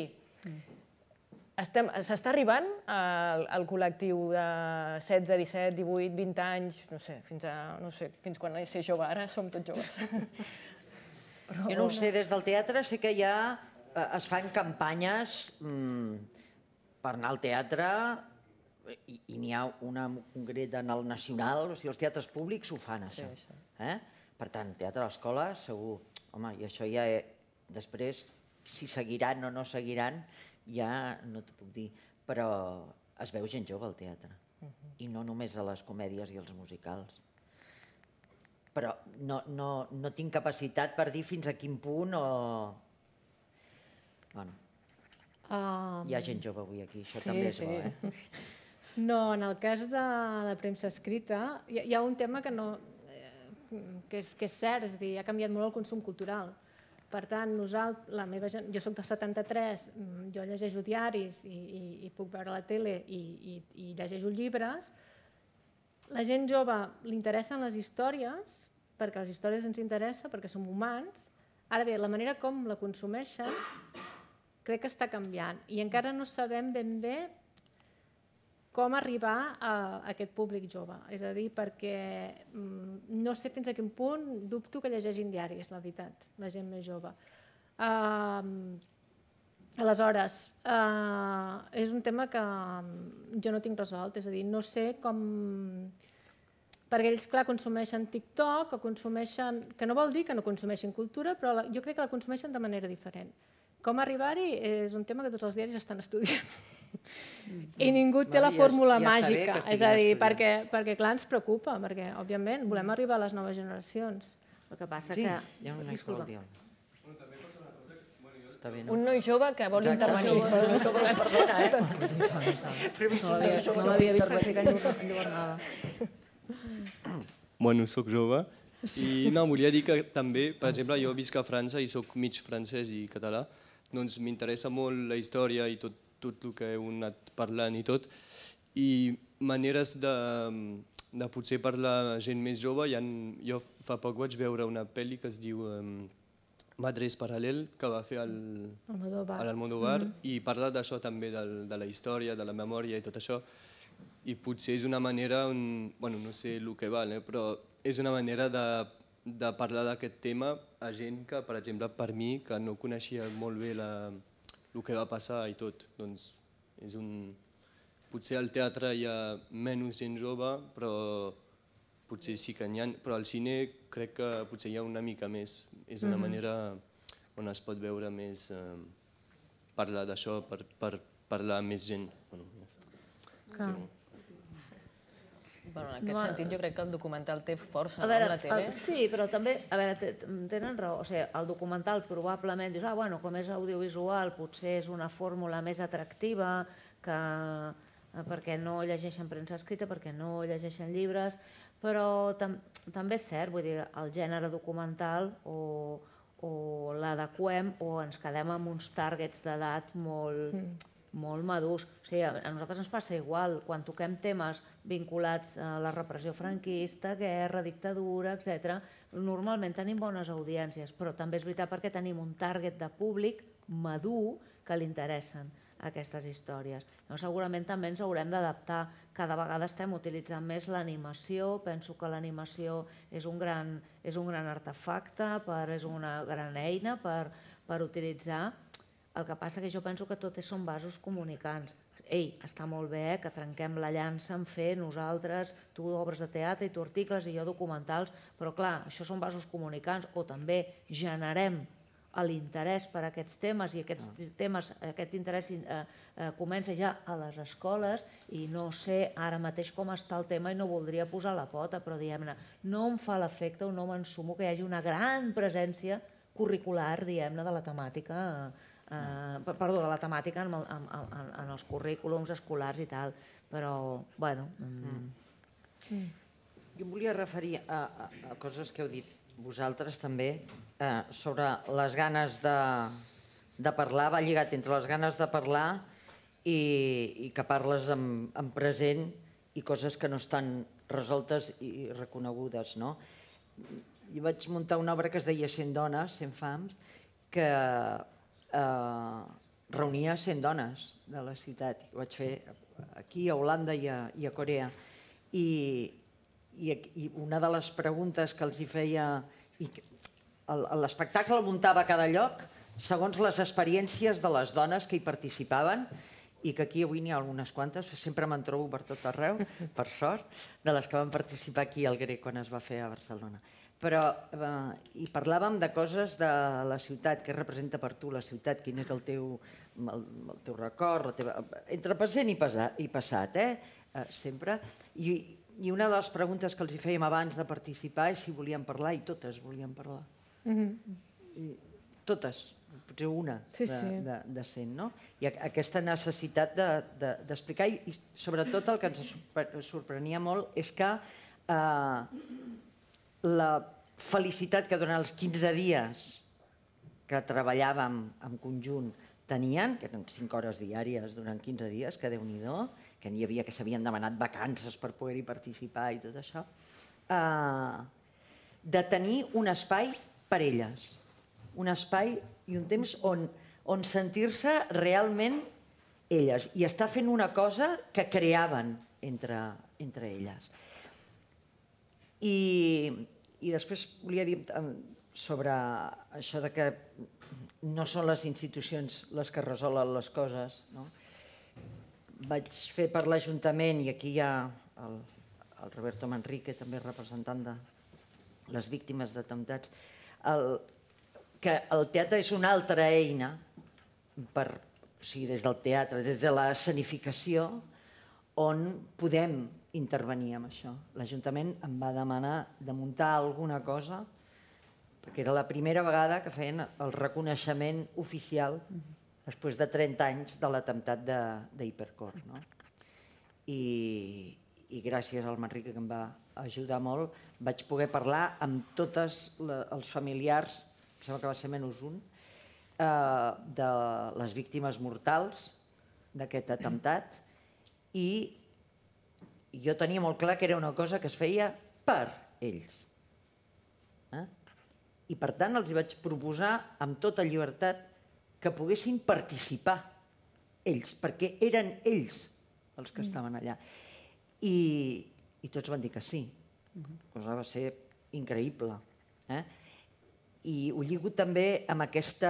s'està arribant al col·lectiu de 16, 17, 18, 20 anys, no sé, fins quan és ser jove, ara som tots joves. Jo no ho sé, des del teatre sé que ja es fan campanyes per anar al teatre i n'hi ha una concreta en el Nacional, o sigui, els teatres públics ho fan, això. Per tant, teatre a l'escola, segur. Home, i això ja després, si seguiran o no seguiran, ja no t'ho puc dir, però es veu gent jove al teatre, i no només a les comèdies i als musicals. Però no tinc capacitat per dir fins a quin punt o... Bueno, hi ha gent jove avui aquí, això també és bo, No, en el cas de la premsa escrita hi ha un tema que és cert, és a dir, ha canviat molt el consum cultural. Per tant, jo soc del 73, jo llegeixo diaris i puc veure la tele i llegeixo llibres. La gent jove li interessen les històries, perquè les històries ens interessen, perquè som humans. Ara bé, la manera com la consumeixen crec que està canviant i encara no sabem ben bé com arribar a aquest públic jove. És a dir, perquè no sé fins a quin punt dubto que llegeixin diaris, la veritat, la gent més jove. Aleshores, és un tema que jo no tinc resolt, és a dir, no sé com... Perquè ells, clar, consumeixen TikTok o consumeixen... Que no vol dir que no consumeixin cultura, però jo crec que la consumeixen de manera diferent. Com arribar-hi és un tema que tots els diaris estan estudiant. I ningú té la fórmula màgica, és a dir, perquè clar, ens preocupa, perquè, òbviament, volem arribar a les noves generacions. El que passa que... Sí, hi ha una escola al dia. Un noi jove que vol intervenir. Perdona, no l'havia vist practicar enlluernada. Bueno, soc jove I no, volia dir que també, per exemple, jo visc a França i sóc mig francès i català, doncs m'interessa molt la història i tot el que heu anat parlant i tot, i maneres de potser parlar gent més jove. Jo fa poc vaig veure una pel·li que es diu Madres Paral·lel, que va fer l'Almodóvar, i parla d'això també, de la història, de la memòria i tot això. I potser és una manera, no sé el que val, però és una manera de parlar d'aquest tema a gent que, per exemple, per mi, que no coneixia molt bé el que va passar i tot. Doncs potser al teatre hi ha menys gent jove, però potser sí que n'hi ha, però al cine crec que potser hi ha una mica més. És una manera on es pot veure més, parlar d'això, per parlar amb més gent. En aquest sentit, jo crec que el documental té força a en la TV. Sí, però també, a veure, tenen raó. O sigui, el documental probablement dius, com és audiovisual, potser és una fórmula més atractiva perquè no llegeixen premsa escrita, perquè no llegeixen llibres, però també és cert, vull dir, el gènere documental o l'adequem o ens quedem amb uns targets d'edat molt madurs. O sigui, a nosaltres ens passa igual, quan toquem temes vinculats a la repressió franquista, guerra, dictadura, etc., normalment tenim bones audiències, però també és veritat perquè tenim un target de públic madur que li interessen aquestes històries. Segurament també ens haurem d'adaptar. Cada vegada estem utilitzant més l'animació. Penso que l'animació és un gran artefacte, és una gran eina per utilitzar. El que passa que jo penso que tot són vasos comunicants. Està molt bé que trenquem la llança en fer nosaltres, tu obres de teatre i tu articles i jo documentals, però clar, això són vasos comunicants, o també generem l'interès per aquests temes i aquest interès comença ja a les escoles i no sé ara mateix com està el tema i no voldria posar la pota, però diguem-ne, no em fa l'efecte o no m'ensumo que hi hagi una gran presència curricular, diguem-ne, de la temàtica en els currículums escolars i tal, però, bueno... Jo em volia referir a coses que heu dit vosaltres també, sobre les ganes de parlar, va lligat entre les ganes de parlar i que parles en present i coses que no estan resoltes i reconegudes. Jo vaig muntar una obra que es deia 100 dones, 100 femmes, que reunia 100 dones de la ciutat. Ho vaig fer aquí, a Holanda i a Corea. I una de les preguntes que els hi feia... L'espectacle el muntava a cada lloc segons les experiències de les dones que hi participaven, i que aquí avui n'hi ha algunes quantes, sempre me'n trobo per tot arreu, per sort, de les que van participar aquí al Grec quan es va fer a Barcelona. Però hi parlàvem de coses de la ciutat, què representa per tu la ciutat, quin és el teu record, entre present i passat, sempre. I una de les preguntes que els hi fèiem abans de participar és si volien parlar, i totes volien parlar. Totes, potser una de 100, no? I aquesta necessitat d'explicar, i sobretot el que ens sorprenia molt és que la felicitat que durant els 15 dies que treballàvem en conjunt tenien, que eren 5 hores diàries durant 15 dies, que Déu-n'hi-do, que n'hi havia que s'havien demanat vacances per poder-hi participar i tot això, de tenir un espai per elles, un espai i un temps on sentir-se realment elles i estar fent una cosa que creaven entre elles. I després volia dir sobre això de que no són les institucions les que resolen les coses. Vaig fer per l'Ajuntament, i aquí hi ha el Roberto Manrique, també representant de les víctimes d'atemptats, que el teatre és una altra eina, des del teatre, des de l'escenificació, on podem intervenir en això. L'Ajuntament em va demanar de muntar alguna cosa, perquè era la primera vegada que feien el reconeixement oficial després de 30 anys de l'atemptat d'Hipercor. I i gràcies al Manrique, que em va ajudar molt, vaig poder parlar amb tots els familiars, em sembla que va ser menys un, de les víctimes mortals d'aquest atemptat, i jo tenia molt clar que era una cosa que es feia per ells. I per tant els vaig proposar amb tota llibertat que poguessin participar ells, perquè eren ells els que estaven allà. I tots van dir que sí. La cosa va ser increïble. I ho lligo també amb aquesta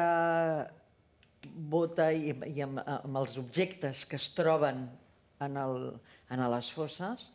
bota i amb els objectes que es troben a les fosses.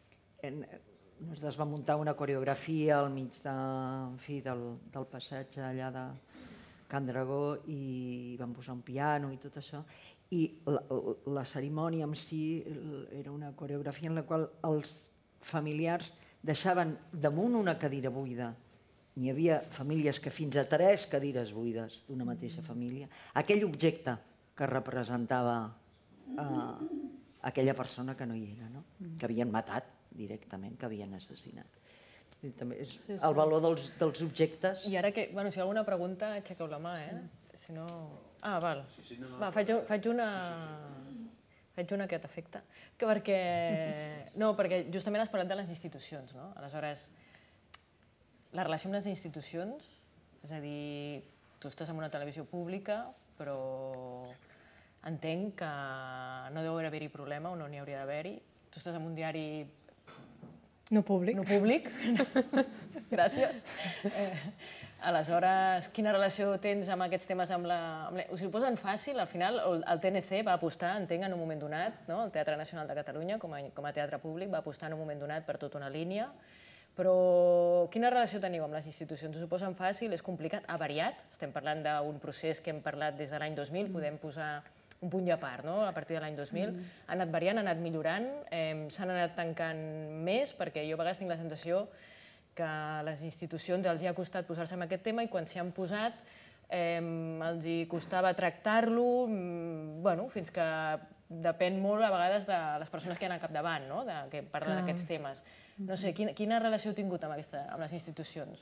Es va muntar una coreografia al mig del passatge allà de Can Dragó i van posar un piano i tot això. I la cerimònia en si era una coreografia en la qual els familiars deixaven damunt una cadira buida. N'hi havia famílies que fins a 3 cadires buides d'una mateixa família. Aquell objecte que representava aquella persona que no hi era, que havien matat directament, que havien assassinat. El valor dels objectes... I ara que, si hi ha alguna pregunta, aixequeu la mà, Si no... Ah, val. Va, faig una a aquest efecte. Perquè justament has parlat de les institucions, no? Aleshores, la relació amb les institucions, és a dir, tu estàs en una televisió pública, però entenc que no deu haver-hi problema o no n'hi hauria d'haver-hi. Tu estàs en un diari... No públic. No públic. Gràcies. Aleshores, quina relació tens amb aquests temes? Us ho posen fàcil? Al final, el TNC va apostar, entenc, en un moment donat, el Teatre Nacional de Catalunya, com a teatre públic, va apostar en un moment donat per tota una línia. Però quina relació teniu amb les institucions? Us ho posen fàcil? És complicat? Ha variat? Estem parlant d'un procés que hem parlat des de l'any 2000, podem posar un punt i a part, a partir de l'any 2000. Ha anat variant, ha anat millorant, s'han anat tancant més, perquè jo a vegades tinc la sensació que a les institucions els hi ha costat posar-se en aquest tema i quan s'hi han posat els hi costava tractar-lo, fins que depèn molt a vegades de les persones que hi ha al capdavant, que parlen d'aquests temes. No sé, quina relació heu tingut amb les institucions?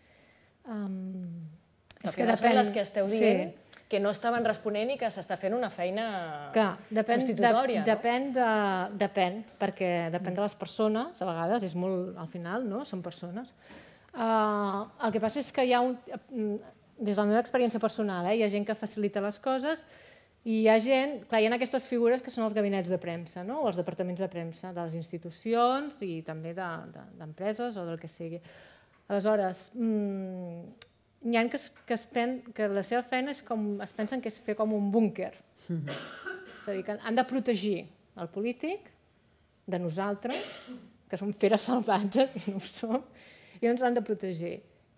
Perquè depèn les que esteu dient que no estaven responent i que s'està fent una feina constitutòria. Depèn, perquè depèn de les persones, a vegades, és molt, al final, són persones. El que passa és que hi ha, des de la meva experiència personal, hi ha gent que facilita les coses i hi ha gent, clar, hi ha aquestes figures que són els gabinets de premsa, o els departaments de premsa de les institucions i també d'empreses o del que sigui. Aleshores, n'hi ha que la seva feina es pensen que és fer com un búnquer. És a dir, que han de protegir el polític de nosaltres, que som feres salvatges i no ho som, i ens l'han de protegir.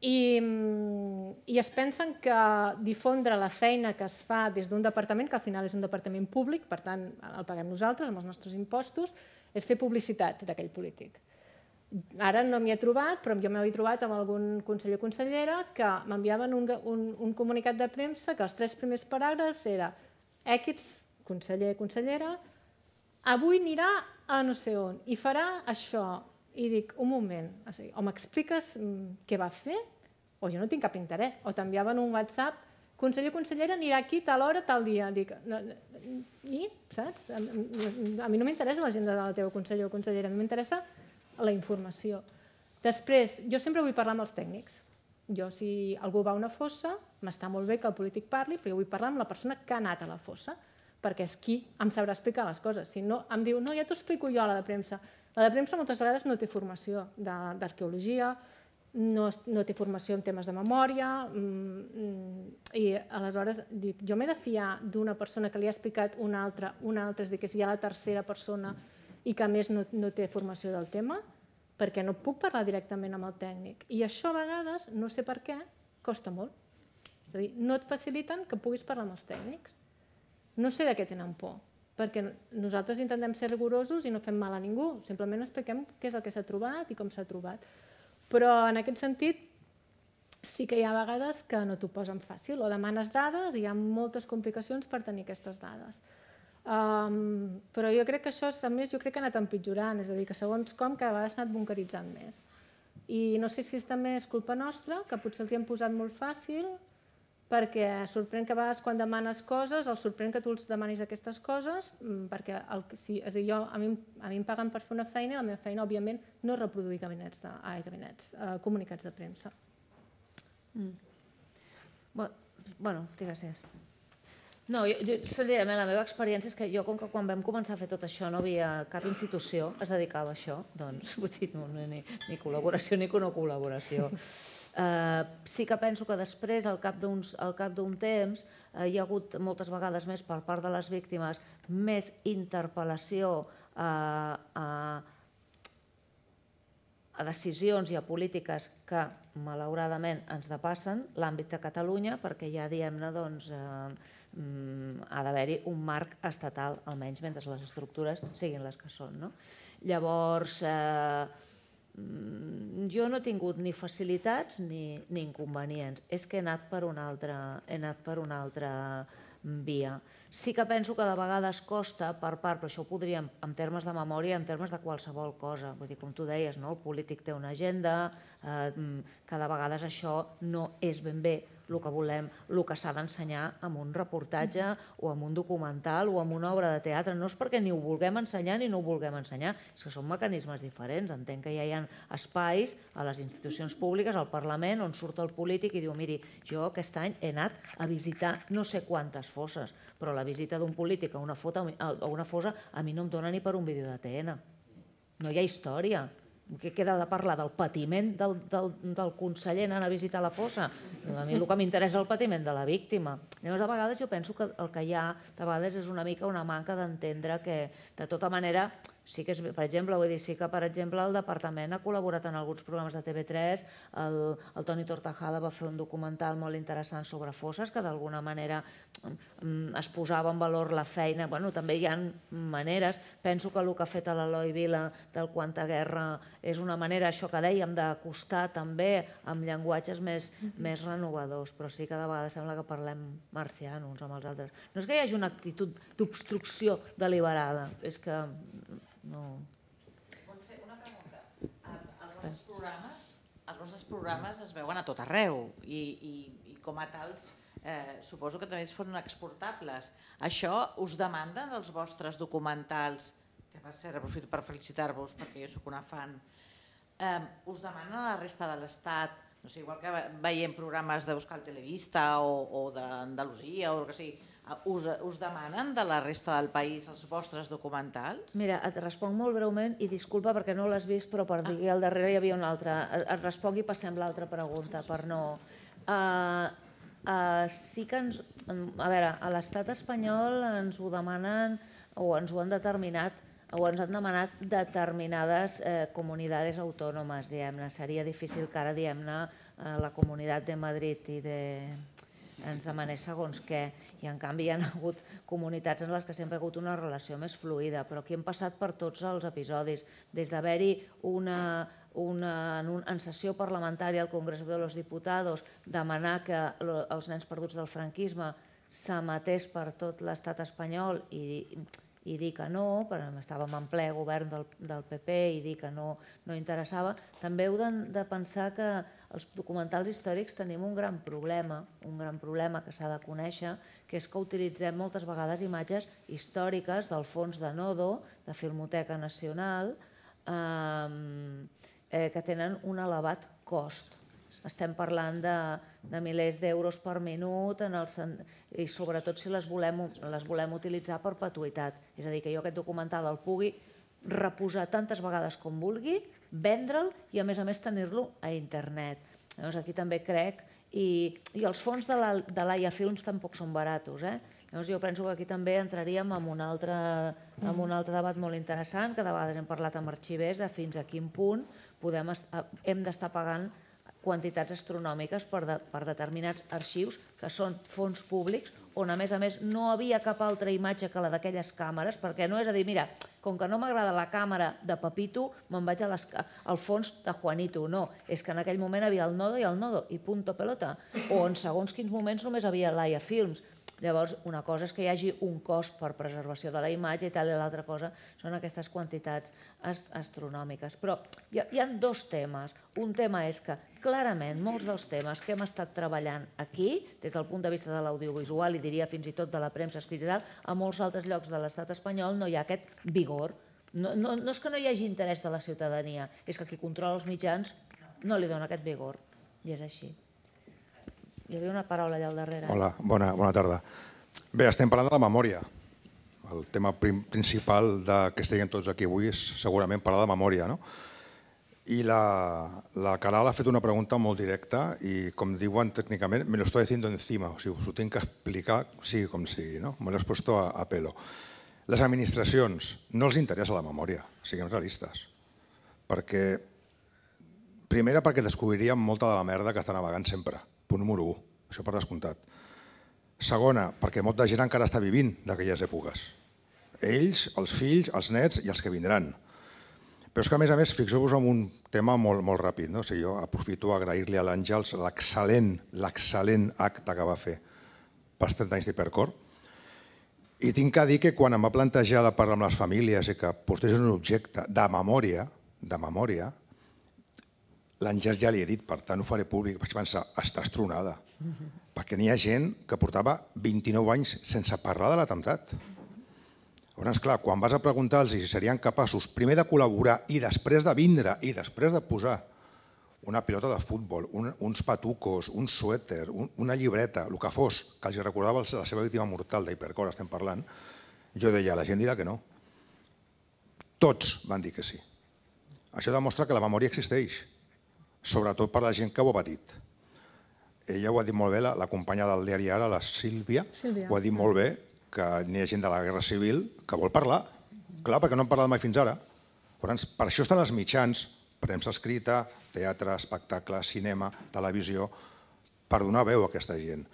I es pensen que difondre la feina que es fa des d'un departament, que al final és un departament públic, per tant el paguem nosaltres amb els nostres impostos, és fer publicitat d'aquell polític. Ara no m'hi he trobat, però jo m'he trobat amb algun conseller o consellera que m'enviaven un comunicat de premsa que els 3 primers paràgrafs era X, conseller o consellera, avui anirà a no sé on i farà això. I dic, un moment, o m'expliques què va fer o jo no tinc cap interès. O t'enviaven un WhatsApp, conseller o consellera anirà aquí tal hora, tal dia. Dic, i, saps? A mi no m'interessa l'agenda de la teva conseller o consellera, a mi m'interessa la informació. Després, jo sempre vull parlar amb els tècnics. Jo, si algú va a una fossa, m'està molt bé que el polític parli, però jo vull parlar amb la persona que ha anat a la fossa, perquè és qui em sabrà explicar les coses. Si no, em diu, no, ja t'ho explico jo a la de premsa. La de premsa moltes vegades no té formació d'arqueologia, no té formació en temes de memòria, i aleshores dic, jo m'he de fiar d'una persona que li ha explicat una altra, és a dir, que si hi ha la tercera persona i que a més no té formació del tema, perquè no puc parlar directament amb el tècnic. I això a vegades, no sé per què, costa molt. És a dir, no et faciliten que puguis parlar amb els tècnics. No sé de què tenen por, perquè nosaltres intentem ser rigorosos i no fem mal a ningú, simplement expliquem què és el que s'ha trobat i com s'ha trobat. Però en aquest sentit sí que hi ha vegades que no t'ho posen fàcil, o demanes dades i hi ha moltes complicacions per tenir aquestes dades. Però jo crec que això, a més, jo crec que ha anat empitjorant, és a dir, que segons com cada vegada s'ha anat bunkeritzant més. I no sé si també és culpa nostra, que potser els hi hem posat molt fàcil, perquè sorprèn que a vegades quan demanes coses, els sorprèn que tu els demanis aquestes coses, perquè és a dir, a mi em paguen per fer una feina i la meva feina, òbviament, no és reproduir comunicats de premsa. Bueno, digues. No, senzillament la meva experiència és que jo, com que quan vam començar a fer tot això no havia cap institució que es dedicava a això, doncs, vull dir, ni col·laboració ni no col·laboració. Sí que penso que després, al cap d'un temps, hi ha hagut moltes vegades més per part de les víctimes més interpel·lació a decisions i a polítiques que, malauradament, ens depassen l'àmbit de Catalunya, perquè ja, diguem-ne, ha d'haver-hi un marc estatal, almenys mentre les estructures siguin les que són. Llavors, jo no he tingut ni facilitats ni inconvenients, és que he anat per una altra via. Sí que penso que de vegades costa per part, però això ho podríem, en termes de memòria, en termes de qualsevol cosa, vull dir, com tu deies, el polític té una agenda, que de vegades això no és ben bé el que volem, el que s'ha d'ensenyar en un reportatge o en un documental o en una obra de teatre. No és perquè ni ho vulguem ensenyar ni no ho vulguem ensenyar, és que són mecanismes diferents. Entenc que ja hi ha espais a les institucions públiques, al Parlament, on surt el polític i diu, miri, jo aquest any he anat a visitar no sé quantes fosses, però la visita d'un polític a una fossa a mi no em dóna ni per un vídeo de TN. No hi ha història. Què queda de parlar del patiment del conseller anant a visitar la fossa? A mi el que m'interessa és el patiment de la víctima. Llavors, de vegades jo penso que el que hi ha de vegades és una mica una manca d'entendre que, de tota manera, sí que és, per exemple, vull dir, sí que, per exemple, el departament ha col·laborat en alguns programes de TV3, el Toni Tortajada va fer un documental molt interessant sobre fosses, que d'alguna manera es posava en valor la feina. Bueno, també hi ha maneres, penso que el que ha fet l'Eloi Vila del Quanta Guerra és una manera, això que dèiem, d'acostar també amb llenguatges més renovadors, però sí que de vegades sembla que parlem marciano uns amb els altres. No és que hi hagi una actitud d'obstrucció deliberada, és que no... Montse, una pregunta. Els vostres programes es veuen a tot arreu i com a tals suposo que també foren exportables. Això us demanden els vostres documentals, que per cert aprofito per felicitar-vos perquè jo sóc una fan, us demanen a la resta de l'Estat, no sé, igual que veiem programes d'Euskal Televista o d'Andalusia o el que sigui, us demanen de la resta del país els vostres documentals? Mira, et responc molt breument i disculpa perquè no l'has vist, però per dir al darrere hi havia una altra. Et responc i passem l'altra pregunta, per no... Sí que ens... A veure, a l'estat espanyol ens ho demanen o ens ho han determinat o ens han demanat determinades comunitats autònomes, diguem-ne. Seria difícil que ara, diguem-ne, la Comunitat de Madrid ens demanés segons què, i en canvi hi ha hagut comunitats en les que sempre ha hagut una relació més fluida, però aquí hem passat per tots els episodis, des d'haver-hi en sessió parlamentària al Congrés de los Diputados demanar que els nens perduts del franquisme s'emetés per tot l'estat espanyol i dir que no, perquè estàvem en ple govern del PP i dir que no interessava. També heu de pensar que els documentals històrics tenim un gran problema que s'ha de conèixer, que és que utilitzem moltes vegades imatges històriques del fons de Nodo, de Filmoteca Nacional, que tenen un elevat cost. Estem parlant de milers d'euros per minut i sobretot si les volem utilitzar a perpetuïtat. És a dir, que jo aquest documental el pugui reposar tantes vegades com vulgui, vendre'l i a més tenir-lo a internet. Llavors aquí també crec, i els fons de l'AIA Films tampoc són baratos. Llavors jo penso que aquí també entraríem en un altre debat molt interessant, que de vegades hem parlat amb arxivers de fins a quin punt hem d'estar pagant quantitats astronòmiques per determinats arxius que són fons públics on a més no havia cap altra imatge que la d'aquelles càmeres, perquè no és a dir, mira, com que no m'agrada la càmera de Pepito, me'n vaig al fons de Juanito. No, és que en aquell moment havia el Nodo i punto pelota, o en segons quins moments només havia l'AIA Films. Llavors, una cosa és que hi hagi un cost per preservació de la imatge i tal, i l'altra cosa són aquestes quantitats astronòmiques. Però hi ha dos temes. Un tema és que, clarament, molts dels temes que hem estat treballant aquí, des del punt de vista de l'audiovisual i diria fins i tot de la premsa escrita i tal, a molts altres llocs de l'estat espanyol no hi ha aquest vigor. No és que no hi hagi interès de la ciutadania, és que qui controla els mitjans no li dona aquest vigor. I és així. Hi havia una paraula allà al darrere. Hola, bona tarda. Bé, estem parlant de la memòria. El tema principal que estiguem tots aquí avui és segurament parlar de memòria, no? I la Caral ha fet una pregunta molt directa i, com diuen tècnicament, me lo estoy diciendo encima, o sigui, us ho tinc que explicar, sigui com sigui, no? Me lo has puesto a pelo. Les administracions no els interessa la memòria, siguem realistes. Primera, perquè descobriríem molta de la merda que està navegant sempre. Punt número 1, això per descomptat. Segona, perquè molta gent encara està vivint d'aquelles èpoques. Ells, els fills, els nets i els que vindran. Però és que, a més, fixeu-vos en un tema molt ràpid. Jo aprofito a agrair-li a l'Àngels l'excel·lent acte que va fer pels 30 anys d'Hipercor. I tinc que dir que quan em va plantejar de parlar amb les famílies i que portessin un objecte de memòria, l'Àngels ja li he dit, per tant ho faré públic, vaig pensar, estàs tronada, perquè n'hi ha gent que portava 29 anys sense parlar de l'atemptat. Llavors, clar, quan vas a preguntar-los si serien capaços primer de col·laborar i després de vindre i després de posar una pilota de futbol, uns patucos, un suèter, una llibreta, el que fos, que els recordava la seva víctima mortal d'Hipercor, estem parlant, jo deia, la gent dirà que no. Tots van dir que sí. Això demostra que la memòria existeix, sobretot per la gent que ho ha patit. Ella ho ha dit molt bé, la companya del diari Ara, la Sílvia, ho ha dit molt bé, que n'hi ha gent de la Guerra Civil que vol parlar. Clar, perquè no han parlat mai fins ara. Per això estan els mitjans, premsa escrita, teatre, espectacle, cinema, televisió, per donar veu a aquesta gent.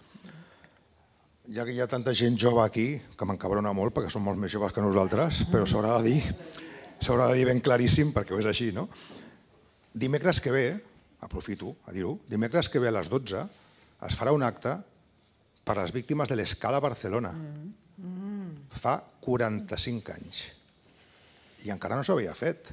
Ja que hi ha tanta gent jove aquí, que m'encabrona molt, perquè són molts més joves que nosaltres, però s'haurà de dir ben claríssim, perquè ho és així, no? Dimecres que ve, aprofito a dir-ho, dimecres que ve a les 12 es farà un acte per les víctimes de l'Escala a Barcelona. Fa 45 anys. I encara no s'havia fet.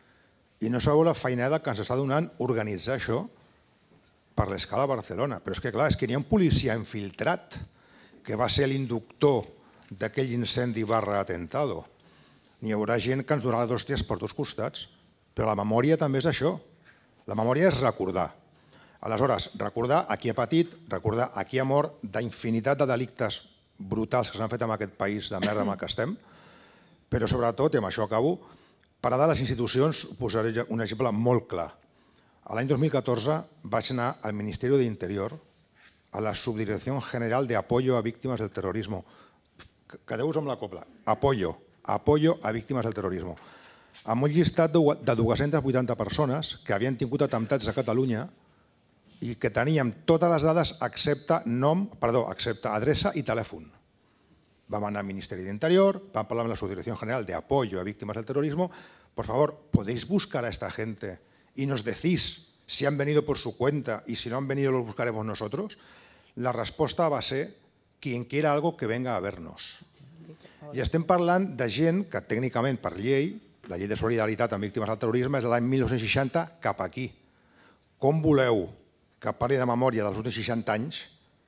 I no sabeu la feinada que ens està donant organitzar això per l'Escala a Barcelona. Però és que, clar, és que n'hi ha un policia infiltrat que va ser l'inductor d'aquell incendi /atentado. N'hi haurà gent que ens donarà d'hòsties per dos costats. Però la memòria també és això. La memòria és recordar. Aleshores, recordar a qui ha patit, recordar a qui ha mort d'infinitat de delictes brutals que s'han fet en aquest país de merda amb el que estem, però sobretot, i amb això acabo, parlar de les institucions, posaré un exemple molt clar. L'any 2014 vaig anar al Ministeri d'Interior, a la Subdirecció General de Apoyo a Víctimes del Terrorismo. Quedeu-vos amb la copla. Apoyo a víctimes del terrorismo. Amb un llistat de 280 persones que havien tingut atemptats a Catalunya i que teníem totes les dades excepte adreça i telèfon. Vam anar al Ministeri d'Interior, vam parlar amb la Subdirección General de Apoyo a Víctimas del Terrorismo. Por favor, ¿podéis buscar a esta gente y nos decís si han venido por su cuenta y si no han venido los buscaremos nosotros? La resposta va ser quien quiera algo que venga a vernos. I estem parlant de gent que tècnicament per llei, la llei de solidaritat amb víctimes del terrorisme és l'any 1960 cap aquí. Com voleu que parli de memòria dels últims 60 anys?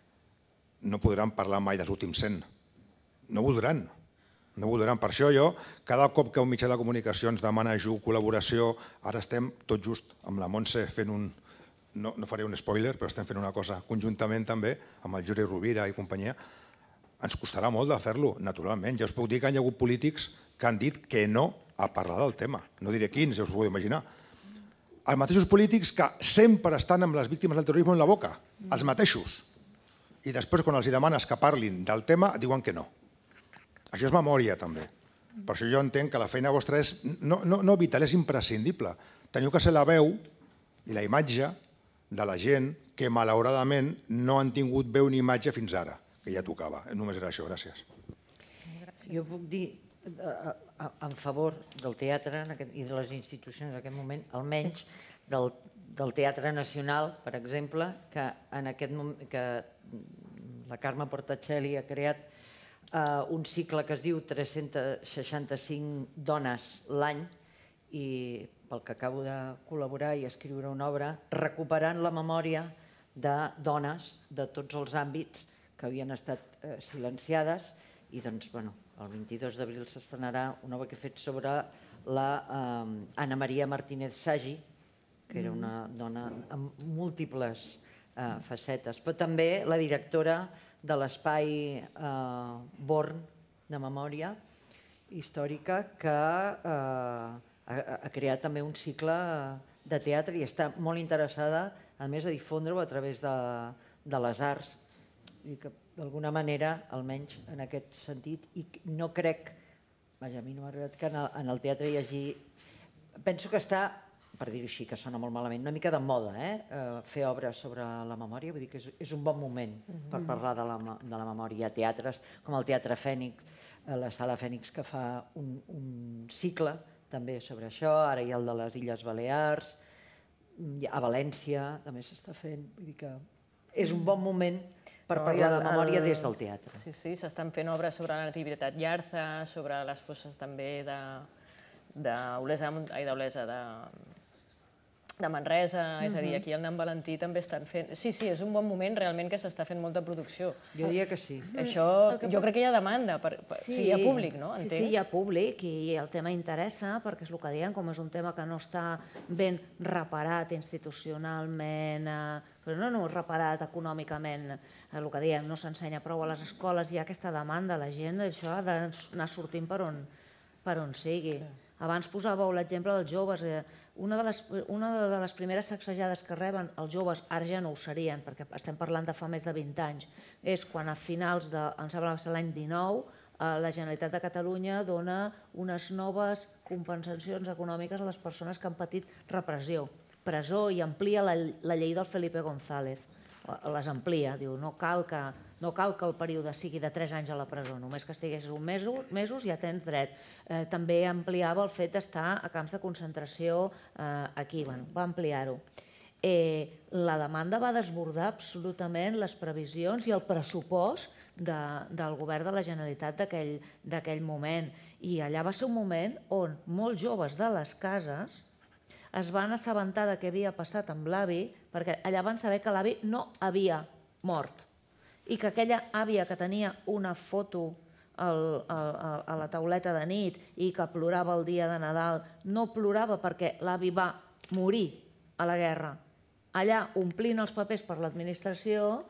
No podran parlar mai dels últims 100. No voldran. No voldran. Per això jo, cada cop que un mitjà de comunicació ens demana ajut, col·laboració, ara estem tot just amb la Montse fent un... No faré un spoiler, però estem fent una cosa conjuntament també amb el Juri Rovira i companyia. Ens costarà molt de fer-lo, naturalment. Ja us puc dir que hi ha hagut polítics que han dit que no a parlar del tema. No diré quins, ja us ho podeu imaginar. Els mateixos polítics que sempre estan amb les víctimes del terrorisme en la boca. Els mateixos. I després, quan els demanes que parlin del tema, diuen que no. Això és memòria, també. Per això jo entenc que la feina vostra és no vital, és imprescindible. Teniu que ser la veu i la imatge de la gent que, malauradament, no han tingut veu ni imatge fins ara, que ja tocava. Només era això. Gràcies. Jo puc dir en favor del teatre i de les institucions en aquest moment, almenys del Teatre Nacional, per exemple, que en aquest moment la Carme Portacelli ha creat un cicle que es diu 365 dones l'any i pel que acabo de col·laborar i escriure una obra recuperant la memòria de dones de tots els àmbits que havien estat silenciades i doncs, bueno, el 22 d'abril s'estrenarà una obra que he fet sobre l'Anna Maria Martínez Sagi, que era una dona amb múltiples facetes, però també la directora de l'Espai Born de Memòria Històrica, que ha creat també un cicle de teatre i està molt interessada, a més, a difondre-ho a través de les arts. I que d'alguna manera, almenys en aquest sentit, i no crec, vaja, a mi no m'ha agradat que en el teatre hi hagi... Penso que està, per dir-ho així, que sona molt malament, una mica de moda, fer obres sobre la memòria, vull dir que és un bon moment per parlar de la memòria. Hi ha teatres com el Teatre Fènix, la Sala Fènix, que fa un cicle també sobre això, ara hi ha el de les Illes Balears, a València també s'està fent, vull dir que és un bon moment per parlar de memòria des del teatre. Sí, sí, s'estan fent obres sobre la Nativitat Llarza, sobre les fosses també d'Olesa de Manresa, és a dir, aquí al Nan Valentí també estan fent... Sí, sí, és un bon moment realment que s'està fent molta producció. Jo diria que sí. Això, jo crec que hi ha demanda, hi ha públic, no? Sí, sí, hi ha públic i el tema interessa perquè és el que diem, com és un tema que no està ben reparat institucionalment, però no reparat econòmicament, el que diem, no s'ensenya prou a les escoles, hi ha aquesta demanda, la gent això ha d'anar sortint per on sigui. Abans posàveu l'exemple dels joves. Una de les primeres sacsejades que reben els joves, ara ja no ho serien, perquè estem parlant de fa més de 20 anys, és quan a finals de, em sembla que va ser l'any 19, la Generalitat de Catalunya dona unes noves compensacions econòmiques a les persones que han patit repressió, presó, i amplia la llei del Felipe González. Les amplia, diu, no cal que el període sigui de 3 anys a la presó, només que estigués mesos ja tens dret. També ampliava el fet d'estar a camps de concentració aquí, va ampliar-ho. La demanda va desbordar absolutament les previsions i el pressupost del govern de la Generalitat d'aquell moment. I allà va ser un moment on molts joves de les cases es van assabentar de què havia passat amb l'avi, perquè allà van saber que l'avi no havia mort i que aquella àvia que tenia una foto a la tauleta de nit i que plorava el dia de Nadal no plorava perquè l'avi va morir a la guerra. Allà, omplint els papers per l'administració,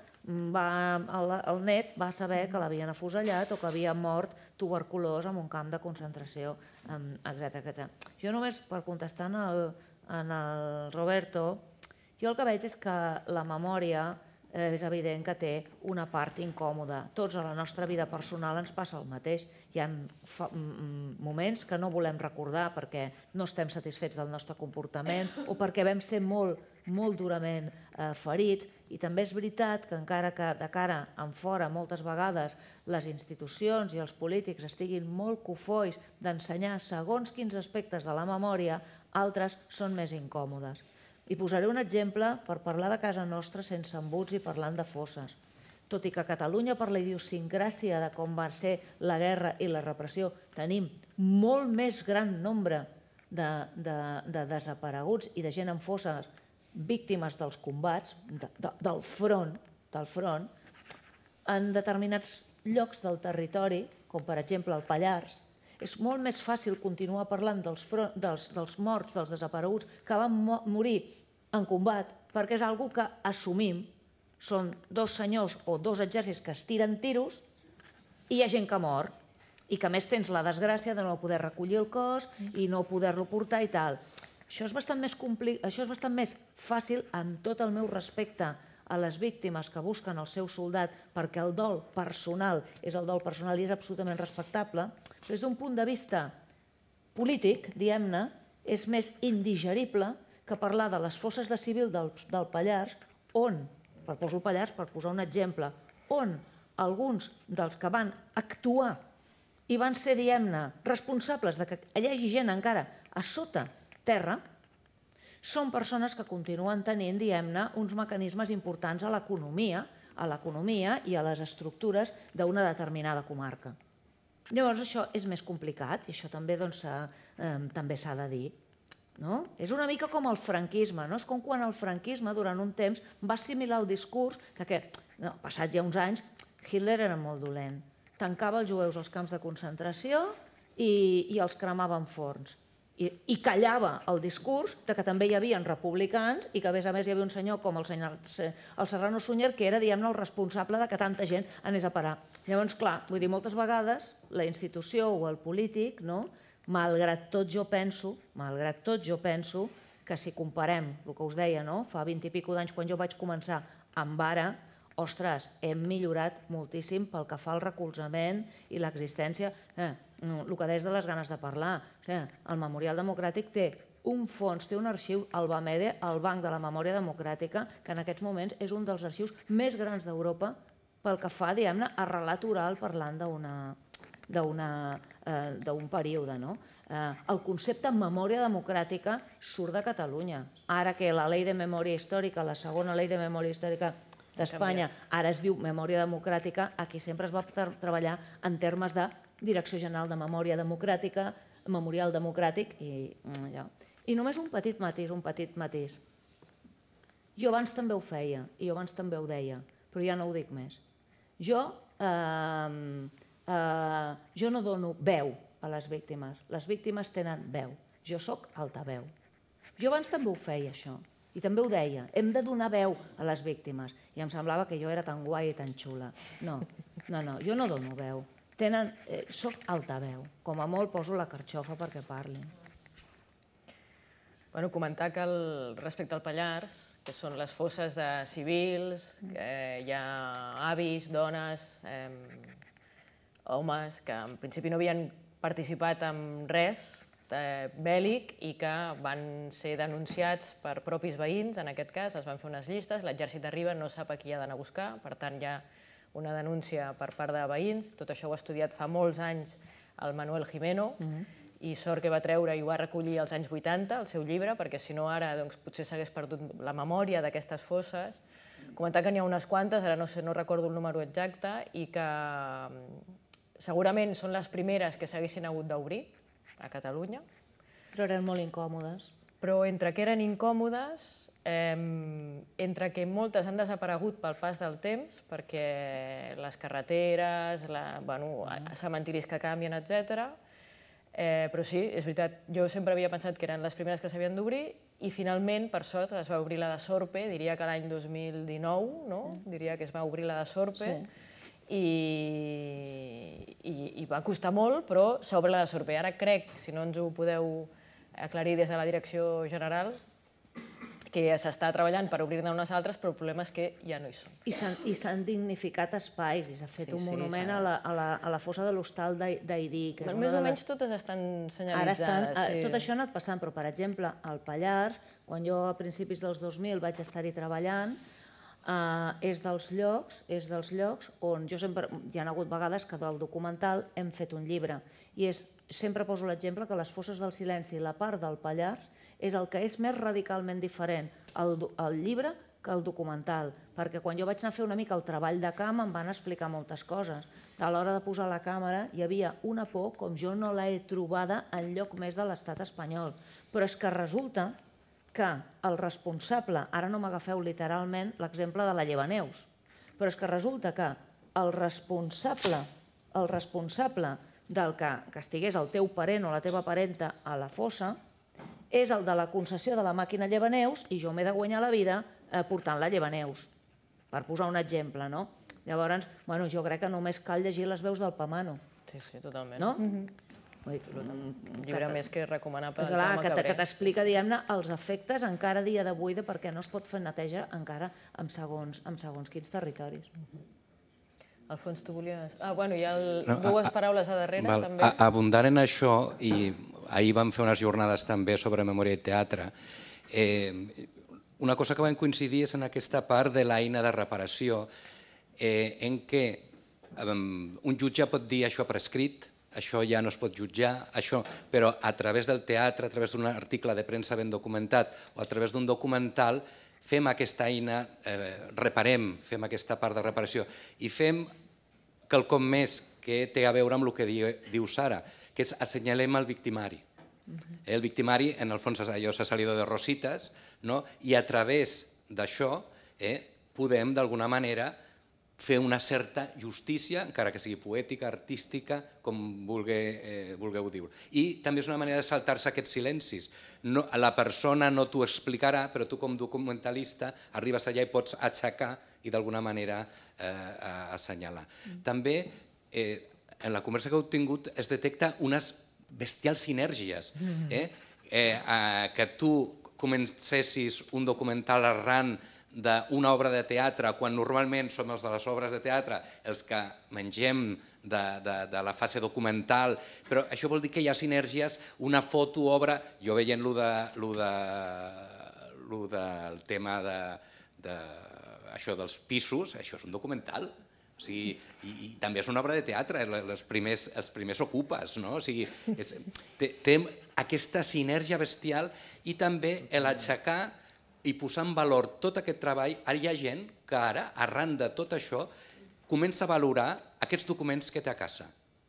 el net va saber que l'havien afusellat o que havia mort tuberculós en un camp de concentració, etc. Jo només, per contestar en el Roberto, jo el que veig és que la memòria és evident que té una part incòmoda. Tots a la nostra vida personal ens passa el mateix. Hi ha moments que no volem recordar perquè no estem satisfets del nostre comportament o perquè vam ser molt durament ferits, i també és veritat que encara que de cara en fora moltes vegades les institucions i els polítics estiguin molt cofois d'ensenyar segons quins aspectes de la memòria, altres són més incòmodes. I posaré un exemple per parlar de casa nostra sense embuts i parlant de fosses. Tot i que a Catalunya, per la idiosincràsia de com va ser la guerra i la repressió, tenim molt més gran nombre de desapareguts i de gent en fosses víctimes dels combats, del front, en determinats llocs del territori, com per exemple el Pallars, és molt més fàcil continuar parlant dels morts, dels desapareguts que van morir en combat, perquè és una cosa que assumim. Són dos senyors o dos exèrcits que es tiren tiros i hi ha gent que mor, i que a més tens la desgràcia de no poder recollir el cos i no poder-lo portar i tal. Això és bastant més fàcil, amb tot el meu respecte a les víctimes que busquen el seu soldat, perquè el dol personal és el dol personal i és absolutament respectable. Des d'un punt de vista polític, diguem-ne, és més indigerible que parlar de les fosses de civil del Pallars, on, poso el Pallars per posar un exemple, on alguns dels que van actuar i van ser, diguem-ne, responsables que hi hagi gent encara a sota terra, són persones que continuen tenint, diguem-ne, uns mecanismes importants a l'economia, a l'economia i a les estructures d'una determinada comarca. Llavors això és més complicat i això també s'ha de dir. És una mica com el franquisme, és com quan el franquisme durant un temps va assimilar el discurs que, passats ja uns anys, Hitler era molt dolent. Tancava els jueus als camps de concentració i els cremava en forns. I callava el discurs que també hi havia republicans i que a més hi havia un senyor com el Serrano Suñer que era, diguem-ne, el responsable que tanta gent anés a parar. Llavors, clar, vull dir, moltes vegades la institució o el polític, malgrat tot jo penso que si comparem el que us deia, fa 20 i escaig d'anys quan jo vaig començar amb ara, ostres, hem millorat moltíssim pel que fa al recolzament i l'existència. El que deies de les ganes de parlar. El Memorial Democràtic té un fons, té un arxiu, el BAMEDE, el Banc de la Memòria Democràtica, que en aquests moments és un dels arxius més grans d'Europa pel que fa, diguem-ne, a relat oral parlant d'un període. El concepte memòria democràtica surt de Catalunya. Ara que la Llei de Memòria Històrica, la segona Llei de Memòria Històrica d'Espanya, ara es diu Memòria Democràtica, aquí sempre es va treballar en termes de Direcció General de Memòria Democràtica, Memorial Democràtic i només un petit matís. Jo abans també ho feia i jo abans també ho deia, però ja no ho dic més. Jo no dono veu a les víctimes tenen veu, jo sóc altaveu. Jo abans també ho feia, això, i també ho deia, hem de donar veu a les víctimes, i em semblava que jo era tan guai i tan xula. No, jo no dono veu, soc altaveu, com a molt poso la carxofa perquè parlin. Comentar que respecte al Pallars, que són les fosses de civils, hi ha avis, dones, homes que en principi no havien participat en res bèl·lic i que van ser denunciats per propis veïns, en aquest cas, es van fer unes llistes, l'exèrcit arriba, no sap a qui ha d'anar a buscar, per tant hi ha una denúncia per part de veïns, tot això ho ha estudiat fa molts anys el Manuel Gimeno, i sort que va treure i ho va recollir als anys 80, el seu llibre, perquè si no ara potser s'hagués perdut la memòria d'aquestes fosses. Comentar que n'hi ha unes quantes, ara no recordo el número exacte, i que segurament són les primeres que s'haguessin hagut d'obrir a Catalunya. Però eren molt incòmodes. Però entre que eren incòmodes, entre que moltes han desaparegut pel pas del temps, perquè les carreteres, cementiris que canvien, etc. Però sí, és veritat, jo sempre havia pensat que eren les primeres que s'havien d'obrir i finalment, per sort, es va obrir la de Sorpe, diria que l'any 2019, diria que es va obrir la de Sorpe, i va costar molt, però s'obre la de Sorpe. Ara crec, si no ens ho podeu aclarir des de la Direcció General, que s'està treballant per obrir-ne unes altres, però el problema és que ja no hi són. I s'han dignificat espais, i s'ha fet un monument a la fossa de l'Hostal d'Aidí. Més o menys totes estan senyalitzades. Tot això ha anat passant, però per exemple, al Pallars, quan jo a principis dels 2000 vaig estar-hi treballant, és dels llocs on jo sempre, hi ha hagut vegades que del documental hem fet un llibre i sempre poso l'exemple que les fosses del silenci, la part del Pallars, és el que és més radicalment diferent el llibre que el documental, perquè quan jo vaig anar a fer una mica el treball de camp em van explicar moltes coses. A l'hora de posar la càmera hi havia una por com jo no l'he trobada enlloc més de l'estat espanyol, però és que resulta que el responsable, ara no m'agafeu literalment l'exemple de la Llevaneus, però és que resulta que el responsable del que estigués el teu parent o la teva parenta a la fossa és el de la concessió de la màquina Llevaneus i jo m'he de guanyar la vida portant la Llevaneus, per posar un exemple, no? Llavors, jo crec que només cal llegir les veus del Pamano. Sí, totalment. No? Un llibre més que recomanable del Jaume Cabré. Que t'explica, diguem-ne, els efectes encara a dia d'avui de per què no es pot fer neteja encara en segons quins territoris. Alfons, tu volies... Hi ha dues paraules a darrere, també. Abundant en això, i ahir vam fer unes jornades també sobre memòria i teatre, una cosa que vam coincidir és en aquesta part de l'eina de reparació, en què un jutge pot dir això prescrit, això ja no es pot jutjar, però a través del teatre, a través d'un article de premsa ben documentat o a través d'un documental, fem aquesta eina, reparem, fem aquesta part de reparació i fem quelcom més que té a veure amb el que diu Sara, que és assenyalem el victimari. El victimari, en el fons, allò s'ha salido de rositas, i a través d'això podem, d'alguna manera, fer una certa justícia, encara que sigui poètica, artística, com vulgueu dir. I també és una manera de saltar-se aquests silencis. La persona no t'ho explicarà, però tu com documentalista arribes allà i pots aixecar i d'alguna manera assenyalar. També, en la conversa que heu tingut, es detecta unes bestials sinèrgies. Que tu comencessis un documental arran d'una obra de teatre, quan normalment som els de les obres de teatre els que mengem de la fase documental, però això vol dir que hi ha sinergies, una foto, obra... Jo veient el tema dels pisos, això és un documental, i també és una obra de teatre, els primers ocupes, no? O sigui, té aquesta sinergia bestial i també l'aixecar i posar en valor tot aquest treball. Hi ha gent que ara, arran de tot això, comença a valorar aquests documents que té a casa.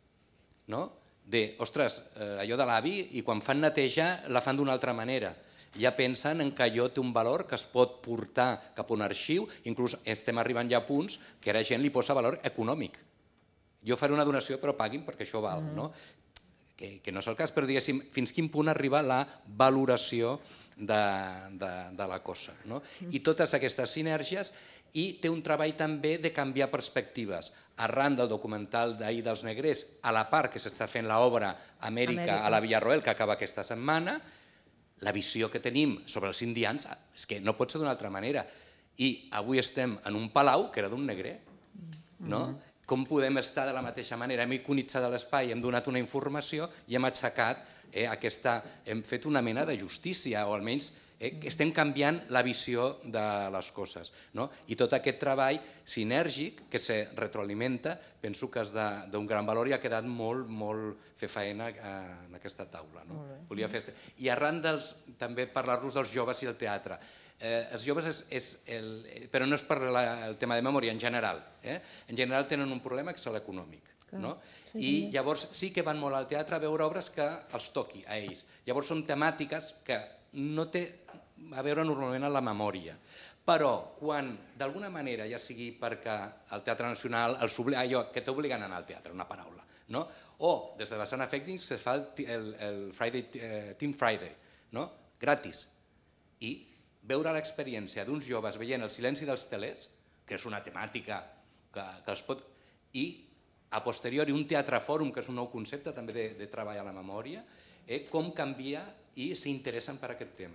Ostres, allò de l'avi, i quan fan neteja la fan d'una altra manera. Ja pensen que allò té un valor que es pot portar cap a un arxiu, inclús estem arribant ja a punts que ara gent li posa valor econòmic. Jo faré una donació però paguin perquè això val, no? Que no és el cas, però diguéssim, fins quin punt arriba la valoració de la cosa. I totes aquestes sinergies, i té un treball també de canviar perspectives. Arran del documental d'ahir dels Negrers, a la part que s'està fent l'obra Amèrica a la Villarroel, que acaba aquesta setmana, la visió que tenim sobre els indians és que no pot ser d'una altra manera. I avui estem en un palau que era d'un negrer. Com podem estar de la mateixa manera? Hem iconitzat l'espai, hem donat una informació i hem aixecat hem fet una mena de justícia, o almenys estem canviant la visió de les coses. I tot aquest treball sinèrgic que se retroalimenta, penso que és d'un gran valor i ha quedat molt fer faena en aquesta taula. I arran també parlar-nos dels joves i el teatre. Els joves, però no és per el tema de memòria, en general. En general tenen un problema que és l'econòmic. I llavors sí que van molt al teatre a veure obres que els toqui a ells. Llavors són temàtiques que no té a veure normalment amb la memòria. Però quan d'alguna manera, ja sigui perquè el Teatre Nacional, allò que t'obliguen a anar al teatre, una paraula, o des de la Sana Fècnic se fa el Teen Friday, gratis, i veure l'experiència d'uns joves veient el silenci dels telers, que és una temàtica que els pot... i a posteriori un teatre fòrum, que és un nou concepte també de treball a la memòria, com canvia i s'interessen per aquest tema.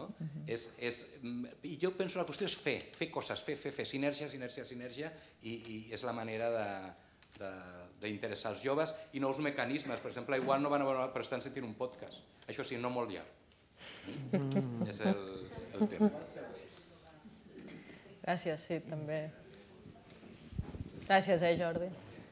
I jo penso que la qüestió és fer coses, fer sinergia, i és la manera d'interessar els joves i nous mecanismes. Per exemple, igual no van a veure, però estan sentint un podcast. Això sí, no molt llarg. És el tema. Gràcies, sí, també. Gràcies, Jordi.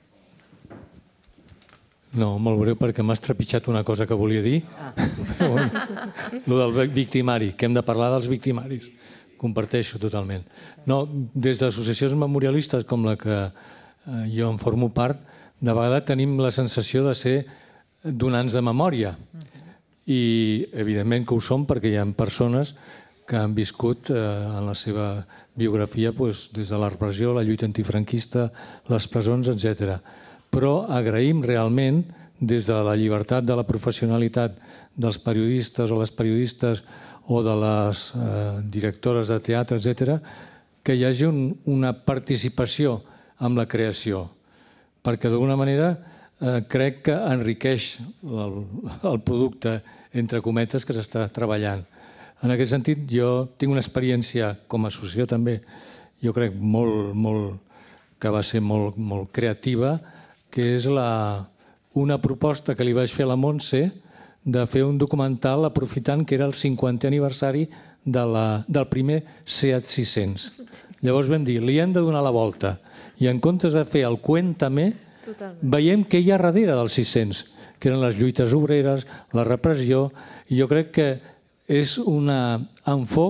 No, molt breu, perquè m'has trepitjat una cosa que volia dir. Lo del victimari, que hem de parlar dels victimaris. Comparteixo totalment. No, des d'associacions memorialistes com la que jo en formo part, de vegades tenim la sensació de ser donants de memòria. I evidentment que ho som perquè hi ha persones que han viscut en la seva biografia des de la repressió, la lluita antifranquista, les presons, etc. Però agraïm realment, des de la llibertat de la professionalitat dels periodistes o les periodistes o de les directores de teatre, etc., que hi hagi una participació en la creació, perquè d'alguna manera crec que enriqueix el producte, entre cometes, que s'està treballant. En aquest sentit, jo tinc una experiència com a associació també, jo crec que va ser molt creativa, que és una proposta que li vaig fer a la Montse de fer un documental aprofitant que era el 50è aniversari del primer Seat 600. Llavors vam dir, li hem de donar la volta i en comptes de fer el Cuéntame, veiem què hi ha darrere dels 600, que eren les lluites obreres, la repressió, i jo crec que és un enfoc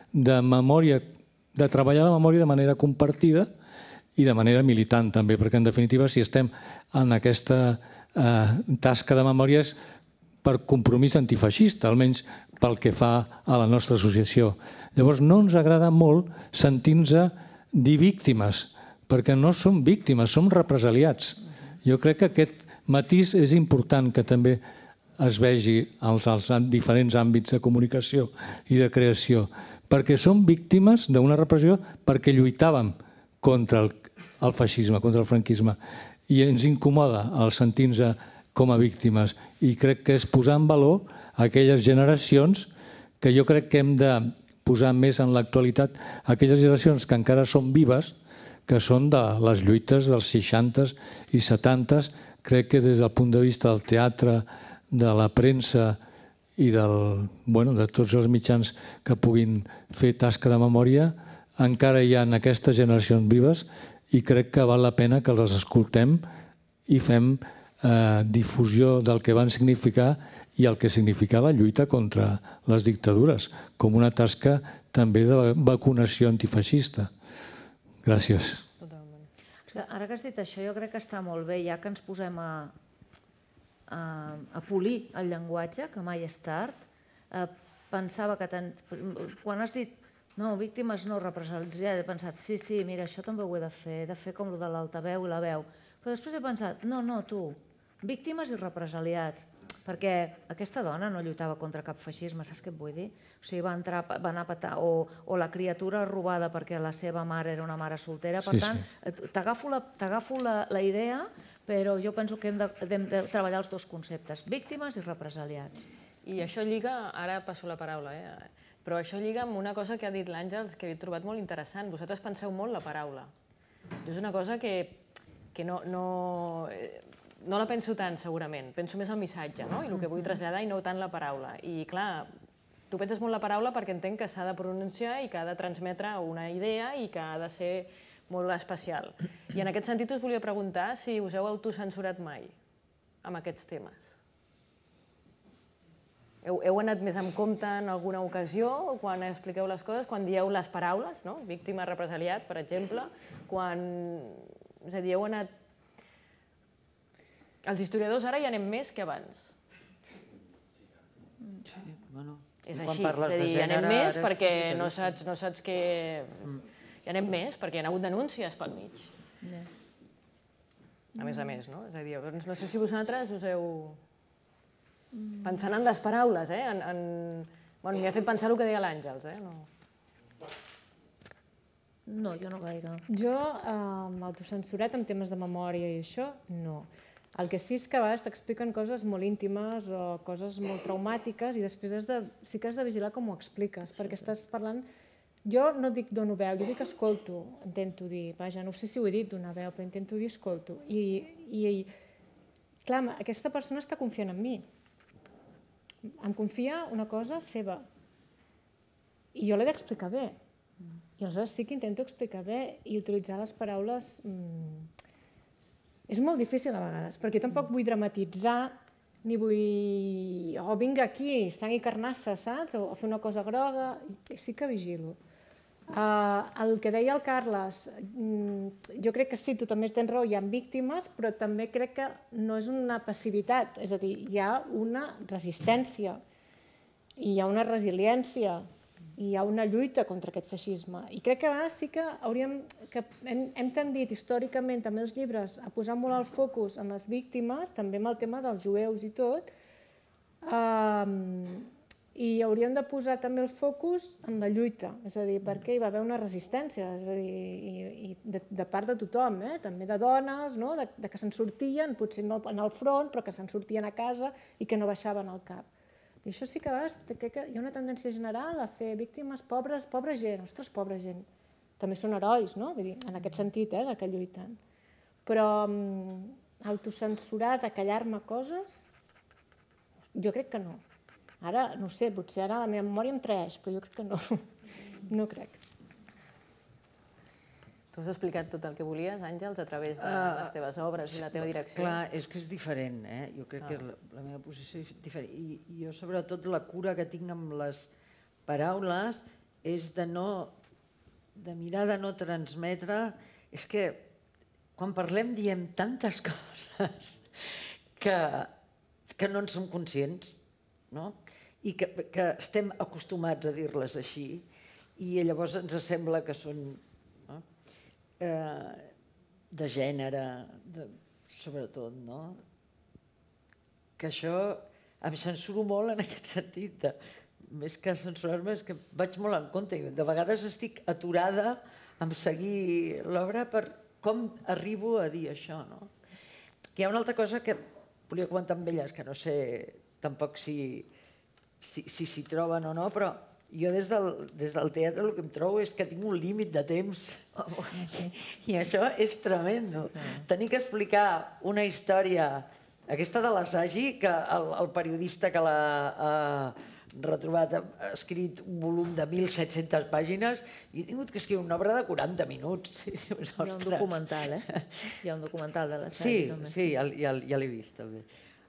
de memòria, de treballar la memòria de manera compartida i de manera militant també, perquè en definitiva si estem en aquesta tasca de memòria és per compromís antifeixista, almenys pel que fa a la nostra associació. Llavors no ens agrada molt sentir-nos dir víctimes, perquè no som víctimes, som represaliats. Jo crec que aquest matís és important que també es vegi als diferents àmbits de comunicació i de creació, perquè som víctimes d'una repressió perquè lluitàvem contra el feixisme, contra el franquisme, i ens incomoda el sentir-nos com a víctimes. I crec que és posar en valor aquelles generacions que jo crec que hem de posar més en l'actualitat, aquelles generacions que encara són vives, que són de les lluites dels 60s i 70s. Crec que des del punt de vista del teatre, de la premsa i de tots els mitjans que puguin fer tasca de memòria, encara hi ha aquestes generacions vives i crec que val la pena que les escoltem i fem difusió del que van significar i el que significa la lluita contra les dictadures, com una tasca també de vacunació antifeixista. Gràcies. Ara que has dit això, jo crec que està molt bé, ja que ens posem a polir el llenguatge, que mai és tard. Pensava que quan has dit no, víctimes no represaliats, he pensat, sí, mira, això també ho he de fer com el de l'altaveu i la veu. Però després he pensat, no, tu, víctimes i represaliats, perquè aquesta dona no lluitava contra cap feixisme, saps què et vull dir? O sigui, va anar a petar, o la criatura robada perquè la seva mare era una mare soltera, per tant, t'agafo la idea, però jo penso que hem de treballar els dos conceptes, víctimes i represaliats. I això lliga, ara passo la paraula, però això lliga amb una cosa que ha dit l'Àngels que he trobat molt interessant. Vosaltres penseu molt la paraula. És una cosa que no la penso tant, segurament. Penso més el missatge, i el que vull traslladar, i no tant la paraula. I, clar, tu penses molt la paraula perquè entenc que s'ha de pronunciar i que ha de transmetre una idea i que ha de ser molt especial. I en aquest sentit us volia preguntar si us heu autocensurat mai amb aquests temes. Heu anat més amb compte en alguna ocasió quan expliqueu les coses, quan dieu les paraules, víctima, represaliat, per exemple, és a dir, heu anat... Els historiadors ara hi anem més que abans. És així, és a dir, hi anem més perquè no saps què... Hi anem més perquè hi ha hagut denúncies pel mig. A més, no? És a dir, no sé si vosaltres us heu... Pensant en les paraules, m'hi ha fet pensar el que deia l'Àngels, No, jo no gaire. Jo m'autocensurat en temes de memòria i això, no. El que sí és que a vegades t'expliquen coses molt íntimes o coses molt traumàtiques i després sí que has de vigilar com ho expliques, perquè estàs parlant... Jo no dic dono veu, jo dic escolto, intento dir, vaja, no sé si ho he dit d'una veu, però intento dir escolto. I, clar, aquesta persona està confiant en mi. Em confia una cosa seva. I jo l'he d'explicar bé. I aleshores sí que intento explicar bé i utilitzar les paraules... És molt difícil a vegades, perquè tampoc vull dramatitzar, ni vull... Oh, vinga aquí, sang i carnassa, saps? O fer una cosa groga. Sí que vigilo. El que deia el Carles, jo crec que sí, tu també tens raó, hi ha víctimes, però també crec que no és una passivitat, és a dir, hi ha una resistència, hi ha una resiliència, hi ha una lluita contra aquest feixisme. I crec que a vegades sí que hem tendit històricament també els llibres a posar molt el focus en les víctimes, també amb el tema dels jueus i tot, i hauríem de posar també el focus en la lluita, és a dir, perquè hi va haver una resistència, és a dir, de part de tothom, també de dones, de que se'n sortien, potser no en el front, però que se'n sortien a casa i que no baixaven al cap. I això sí que a vegades crec que hi ha una tendència general a fer víctimes pobres, pobra gent, ostres, pobra gent. També són herois, no? Vull dir, en aquest sentit, de que lluiten. Però autocensurar, de callar-me coses, jo crec que no. Ara, no sé, potser ara la meva memòria em traeix, però jo crec que no. No crec. Tu has explicat tot el que volies, Àngels, a través de les teves obres i la teva direcció. Clar, és que és diferent, Jo crec que la meva posició és diferent. I jo, sobretot, la cura que tinc amb les paraules és de mirar de no transmetre. És que quan parlem diem tantes coses que no en som conscients, no? I que estem acostumats a dir-les així, i llavors ens sembla que són de gènere, sobretot, no? Que això em censuro molt en aquest sentit, més que censurar-me és que vaig molt en compte, i de vegades estic aturada en seguir l'obra per com arribo a dir això, no? Hi ha una altra cosa que volia comentar amb elles, que no sé tampoc si s'hi troben o no, però jo des del teatre el que em trobo és que tinc un límit de temps i això és tremendo. Tenir que explicar una història, aquesta de l'Asagi, que el periodista que l'ha retrobat ha escrit un volum de 1.700 pàgines i he tingut que escriure una obra de 40 minuts. Hi ha un documental, Hi ha un documental de l'Asagi, també. Sí, ja l'he vist, també.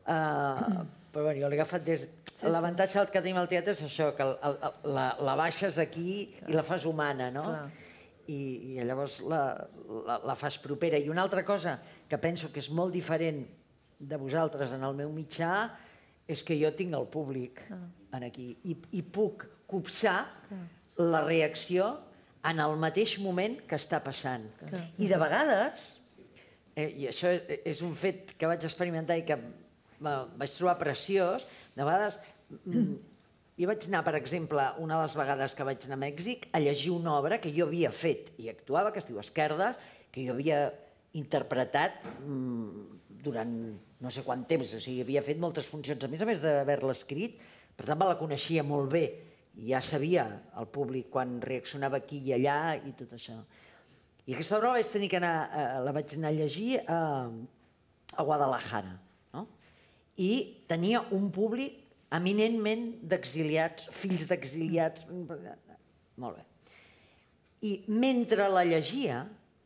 Però bé, jo l'he agafat des... L'avantatge que tenim al teatre és això, que la baixes aquí i la fas humana, no? I llavors la fas propera. I una altra cosa que penso que és molt diferent de vosaltres en el meu mitjà és que jo tinc el públic aquí i puc copsar la reacció en el mateix moment que està passant. I de vegades, i això és un fet que vaig experimentar i que vaig trobar preciós, de vegades, jo vaig anar, per exemple, una de les vegades que vaig anar a Mèxic, a llegir una obra que jo havia fet i actuava, que es diu Esquerdes, que jo havia interpretat durant no sé quant temps, o sigui, havia fet moltes funcions, a més d'haver-la escrit, per tant, me la coneixia molt bé, i ja sabia el públic quan reaccionava aquí i allà i tot això. I aquesta obra vaig tenir que anar, la vaig anar a llegir a Guadalajara, i tenia un públic eminentment d'exiliats, fills d'exiliats, molt bé. I mentre la llegia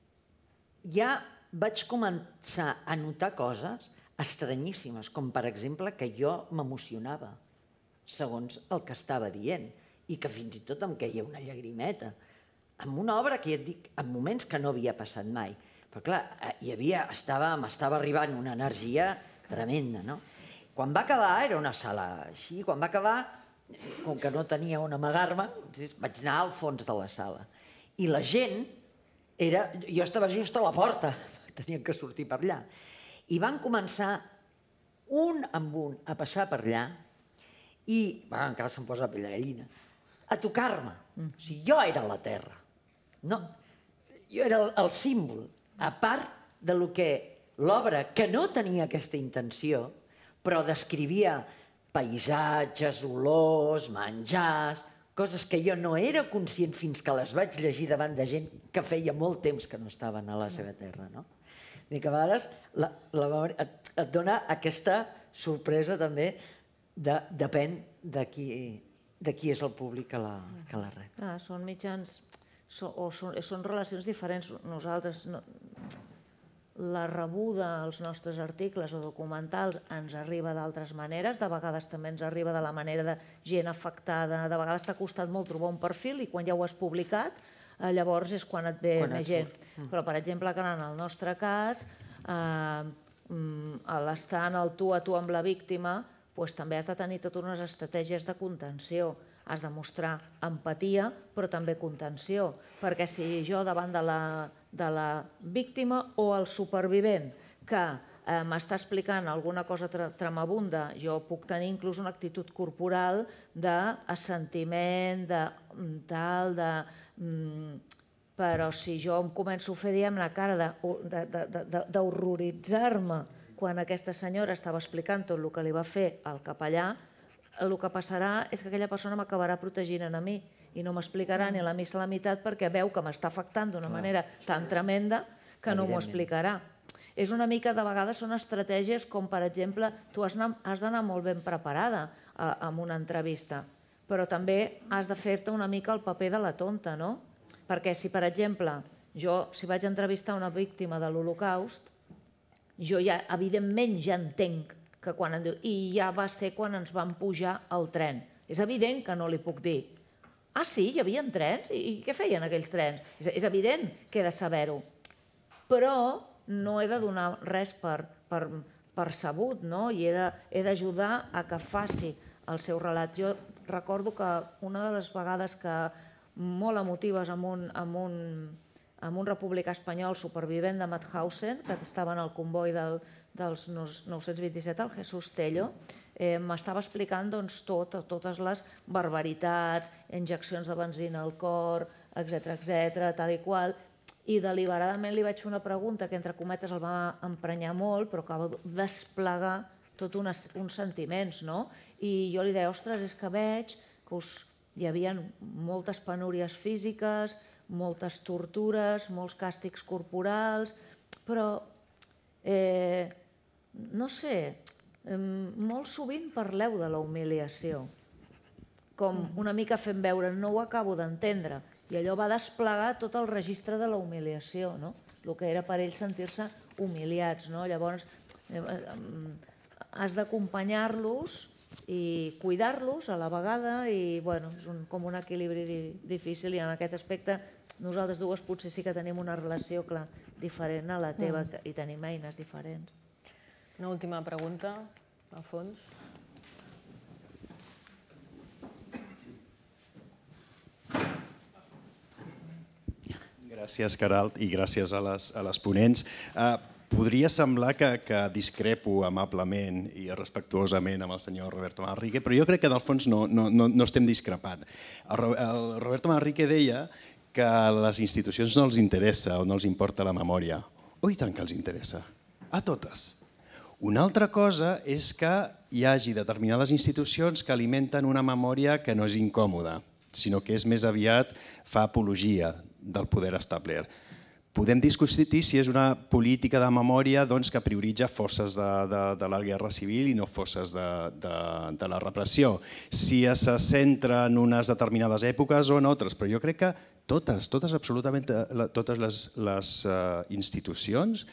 ja vaig començar a notar coses estranyíssimes, com per exemple que jo m'emocionava segons el que estava dient i que fins i tot em queia una llagrimeta, amb una obra que ja et dic, en moments que no havia passat mai. Però clar, m'estava arribant una energia tremenda, no? Quan va acabar, era una sala així, quan va acabar, com que no tenia on amagar-me, vaig anar al fons de la sala. I la gent, jo estava just a la porta, tenien que sortir per allà. I van començar un amb un a passar per allà i, encara se'm posa la pell de gallina, a tocar-me. O sigui, jo era la terra. Jo era el símbol, a part de lo que l'obra, que no tenia aquesta intenció, però descrivia paisatges, olors, menjars, coses que jo no era conscient fins que les vaig llegir davant de gent que feia molt temps que no estaven a la seva terra. I que a vegades et dona aquesta sorpresa també, depèn de qui és el públic que la rep. Són mitjans, són relacions diferents. Nosaltres... La rebuda als nostres articles o documentals ens arriba d'altres maneres, de vegades també ens arriba de la manera de gent afectada, de vegades t'ha costat molt trobar un perfil i quan ja ho has publicat, llavors és quan et ve més gent. Però, per exemple, que en el nostre cas, a l'estar en el tu a tu amb la víctima, també has de tenir totes unes estratègies de contenció. Has de mostrar empatia, però també contenció, perquè si jo davant de la víctima o el supervivent que m'està explicant alguna cosa tremabunda, jo puc tenir inclús una actitud corporal d'assentiment, però si jo em començo a fer, diguem-ne, cara d'horroritzar-me quan aquesta senyora estava explicant tot el que li va fer al capellà, el que passarà és que aquella persona m'acabarà protegint a mi i no m'explicarà ni a la missa a la meitat perquè veu que m'està afectant d'una manera tan tremenda que no m'ho explicarà. És una mica, de vegades, són estratègies com, per exemple, tu has d'anar molt ben preparada en una entrevista, però també has de fer-te una mica el paper de la tonta, no? Perquè si, per exemple, si vaig entrevistar una víctima de l'Holocaust, jo ja, evidentment, ja entenc que quan em diu, i ja va ser quan ens van pujar al tren. És evident que no li puc dir, Ah, sí, hi havia trens? I què feien aquells trens? És evident que he de saber-ho. Però no he de donar res per sabut, no? I he d'ajudar a que faci el seu relat. Jo recordo que una de les vegades que molt emotives amb un republicà espanyol supervivent de Mauthausen, que estava en el comboi dels 927, el Jesús Tello, m'estava explicant totes les barbaritats, injeccions de benzina al cor, etc., tal i qual, i deliberadament li vaig fer una pregunta que entre cometes el va emprenyar molt, però que va desplegar tots uns sentiments, no? I jo li deia, ostres, és que veig que hi havia moltes penúries físiques, moltes tortures, molts càstigs corporals, però, no sé, molt sovint parleu de la humiliació, com una mica fent veure, no ho acabo d'entendre, i allò va desplegar tot el registre de la humiliació, el que era per ells sentir-se humiliats. Llavors, has d'acompanyar-los i cuidar-los a la vegada, i és com un equilibri difícil, i en aquest aspecte nosaltres dues potser sí que tenim una relació diferent a la teva i tenim eines diferents. Una última pregunta, al fons. Gràcies, Queralt, i gràcies a les ponents. Podria semblar que discrepo amablement i respectuosament amb el senyor Roberto Manrique, però jo crec que, en el fons, no estem discrepant. El Roberto Manrique deia que a les institucions no els interessa o no els importa la memòria. Oh, i tant que els interessa. A totes. Una altra cosa és que hi hagi determinades institucions que alimenten una memòria que no és incòmoda, sinó que és més aviat fa apologia del poder establert. Podem discutir si és una política de memòria que prioritza fosses de la guerra civil i no fosses de la repressió. Si se centra en unes determinades èpoques o en altres, però jo crec que totes, absolutament totes les institucions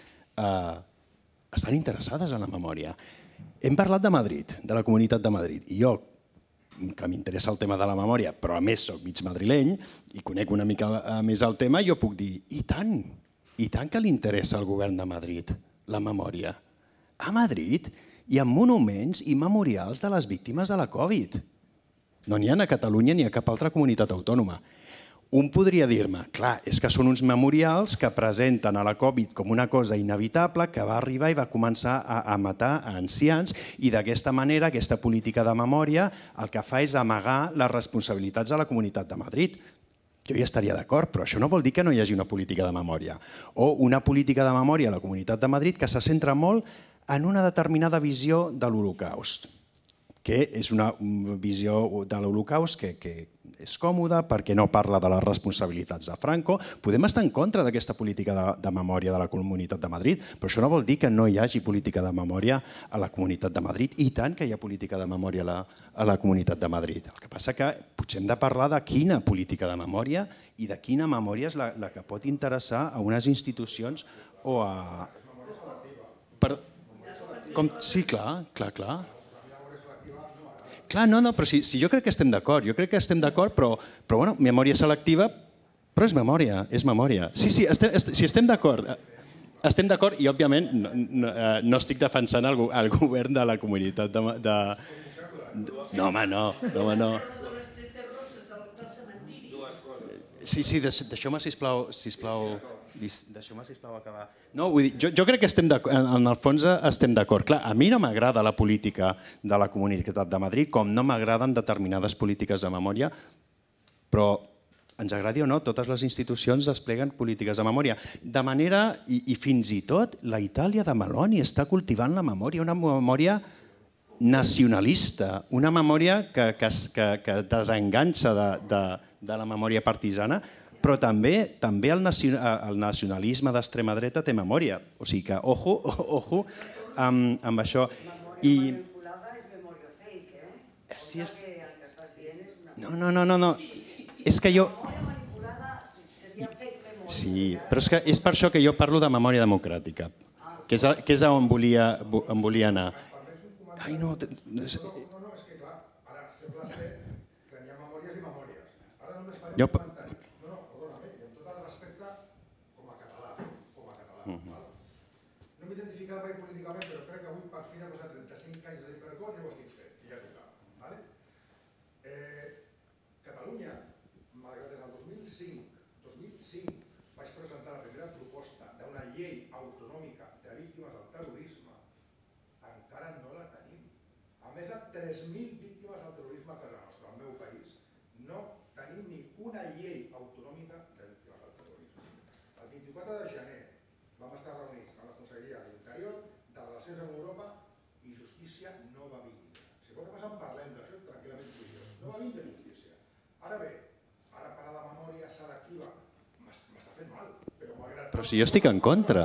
estan interessades en la memòria. Hem parlat de Madrid, de la Comunitat de Madrid, i jo, que m'interessa el tema de la memòria, però a més soc mig madrileny i conec una mica més el tema, jo puc dir, i tant que li interessa al govern de Madrid la memòria. A Madrid hi ha monuments i memorials de les víctimes de la Covid. No n'hi ha a Catalunya ni a cap altra comunitat autònoma. Un podria dir-me, clar, és que són uns memorials que presenten a la Covid com una cosa inevitable que va arribar i va començar a matar ancians, i d'aquesta manera aquesta política de memòria el que fa és amagar les responsabilitats a la Comunitat de Madrid. Jo hi estaria d'acord, però això no vol dir que no hi hagi una política de memòria. O una política de memòria a la Comunitat de Madrid que se centra molt en una determinada visió de l'Holocaust, que és una visió de l'Holocaust que és còmoda perquè no parla de les responsabilitats de Franco. Podem estar en contra d'aquesta política de memòria de la Comunitat de Madrid, però això no vol dir que no hi hagi política de memòria a la Comunitat de Madrid. I tant que hi ha política de memòria a la Comunitat de Madrid. El que passa que potser hem de parlar de quina política de memòria i de quina memòria és la que pot interessar a unes institucions o a... Sí, clar. Clar, no, però si jo crec que estem d'acord, però bueno, memòria selectiva, però és memòria. Sí, si estem d'acord, i òbviament no estic defensant el govern de la Comunitat de... No, home, no. Sí, deixeu-me, sisplau, acabar. No, vull dir, jo crec que en el fons estem d'acord. Clar, a mi no m'agrada la política de la Comunitat de Madrid, com no m'agraden determinades polítiques de memòria, però ens agradi o no, totes les institucions despleguen polítiques de memòria. De manera, i fins i tot, la Itàlia de Meloni està cultivant la memòria, una memòria nacionalista, una memòria que desenganxa de la memòria partisana, però també el nacionalisme d'extrema dreta té memòria. O sigui que, ojo amb això. Memòria manipulada és memòria fake, eh? No. És que jo... Memòria manipulada seria fake memòria. Sí, però és per això que jo parlo de memòria democràtica, que és on volia anar. Ai, no... No, és que clar, ara sembla ser que n'hi ha memòries i memòries. Ara Jo... No, perdona'm, i amb tot el respecte, com a català. No m'identificava mai políticament, però crec que avui per fi he posat 35 anys de hipercor i ho estic fent, i ja tocava. Catalunya, malgrat en el 2005 vaig presentar la primera proposta d'una llei autonòmica de víctimes del terrorisme, encara no la tenim. A més de 3.000 víctimes del terrorisme a casa nostra, al meu país, no tenim ni una llei autonòmica de víctimes del terrorisme. El 24 de gener vam estar reunits amb la Conselleria d'Interior, de Relacions amb Europa i Justícia no va vindre. Si vol que passem parlem d'això, tranquil·lament tu i jo. No va vindre Justícia. Ara bé, ara parar la memòria selectiva m'està fent mal, però malgrat... Però si jo estic en contra.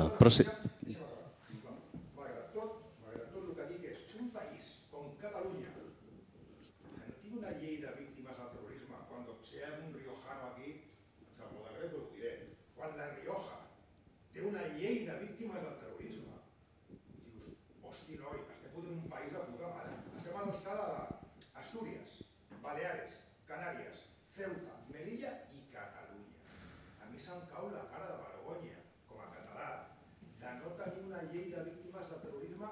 Malgrat tot el que dic és un país com Catalunya, que no tingui una llei de víctimes del terrorisme, quan si hi ha un riojano aquí, em sap molt de greu, però ho diré, quan la Rioja té una llei de víctimes del terrorisme, dius, hosti noi, estem fotent un país de puta mare. Estem a l'alçada d'Astúries, Baleares, Canàries, Ceuta, Melilla i Catalunya. A mi se'm cau la cara de vergonya, com a català, de no tenir una llei de víctimes del terrorisme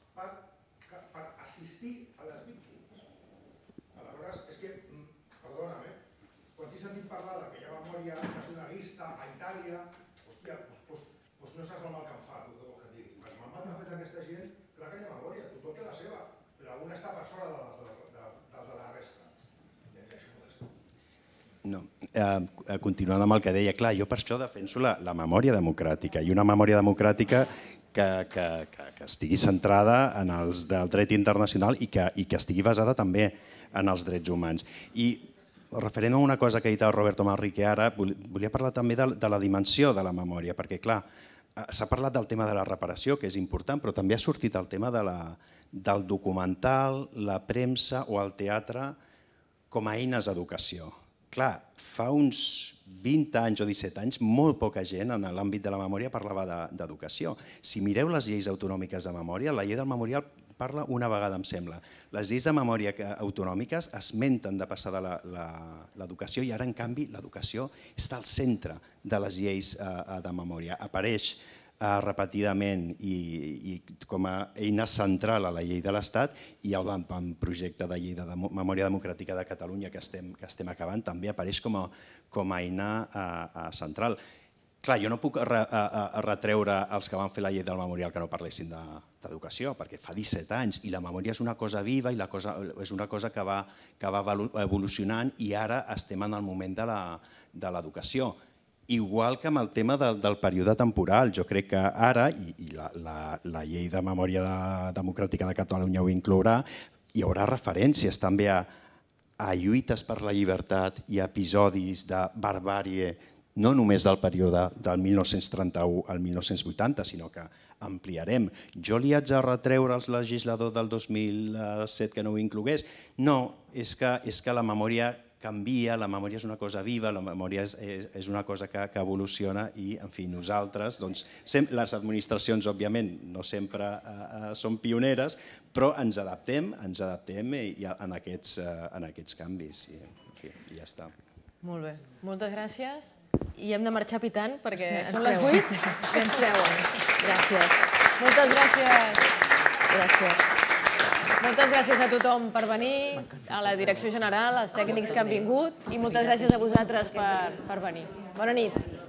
per assistir a les víctimes. Aleshores, és que, perdona'm, quan t'he sentit parlar que hi ha memòria nacionalista a Itàlia, hòstia, doncs no saps el mal que em fa, tot el que et digui. El mal que ha fet aquesta gent, clar que hi ha memòria, tothom té la seva, però alguna està per sobre dels de la resta. I això molesta. No, continuant amb el que deia, clar, jo per això defenso la memòria democràtica, i una memòria democràtica que estigui centrada en els del dret internacional i que estigui basada també en els drets humans. I referent a una cosa que ha dit el Roberto Manrique ara, volia parlar també de la dimensió de la memòria, perquè clar, s'ha parlat del tema de la reparació, que és important, però també ha sortit el tema del documental, la premsa o el teatre com a eines d'educació. Clar, fa uns 20 anys o 17 anys, molt poca gent en l'àmbit de la memòria parlava d'educació. Si mireu les lleis autonòmiques de memòria, la llei del memorial parla una vegada, em sembla. Les lleis de memòria autonòmiques esmenten de passar de l'educació i ara, en canvi, l'educació està al centre de les lleis de memòria. Apareix repetidament i com a eina central a la llei de l'Estat i el projecte de llei de memòria democràtica de Catalunya que estem acabant també apareix com a eina central. Clar, jo no puc retreure als que van fer la llei del memorial que no parlessin d'educació, perquè fa 17 anys i la memòria és una cosa viva i és una cosa que va evolucionant i ara estem en el moment de l'educació. Igual que amb el tema del període temporal, jo crec que ara, i la llei de memòria democràtica de Catalunya ho inclourà, hi haurà referències també a lluites per la llibertat i episodis de barbàrie, no només del període del 1931 al 1980, sinó que ampliarem. Jo li haig de retreure als legisladors del 2007 que no ho inclogués? No, és que la memòria canvia, la memòria és una cosa viva, la memòria és una cosa que evoluciona i, en fi, nosaltres, les administracions, òbviament, no sempre són pioneres, però ens adaptem en aquests canvis i ja està. Molt bé, moltes gràcies. I hem de marxar pitant perquè són les 8 i ens treuen. Gràcies. Moltes gràcies. Gràcies. Moltes gràcies a tothom per venir, a la direcció general, als tècnics que han vingut i moltes gràcies a vosaltres per venir. Bona nit.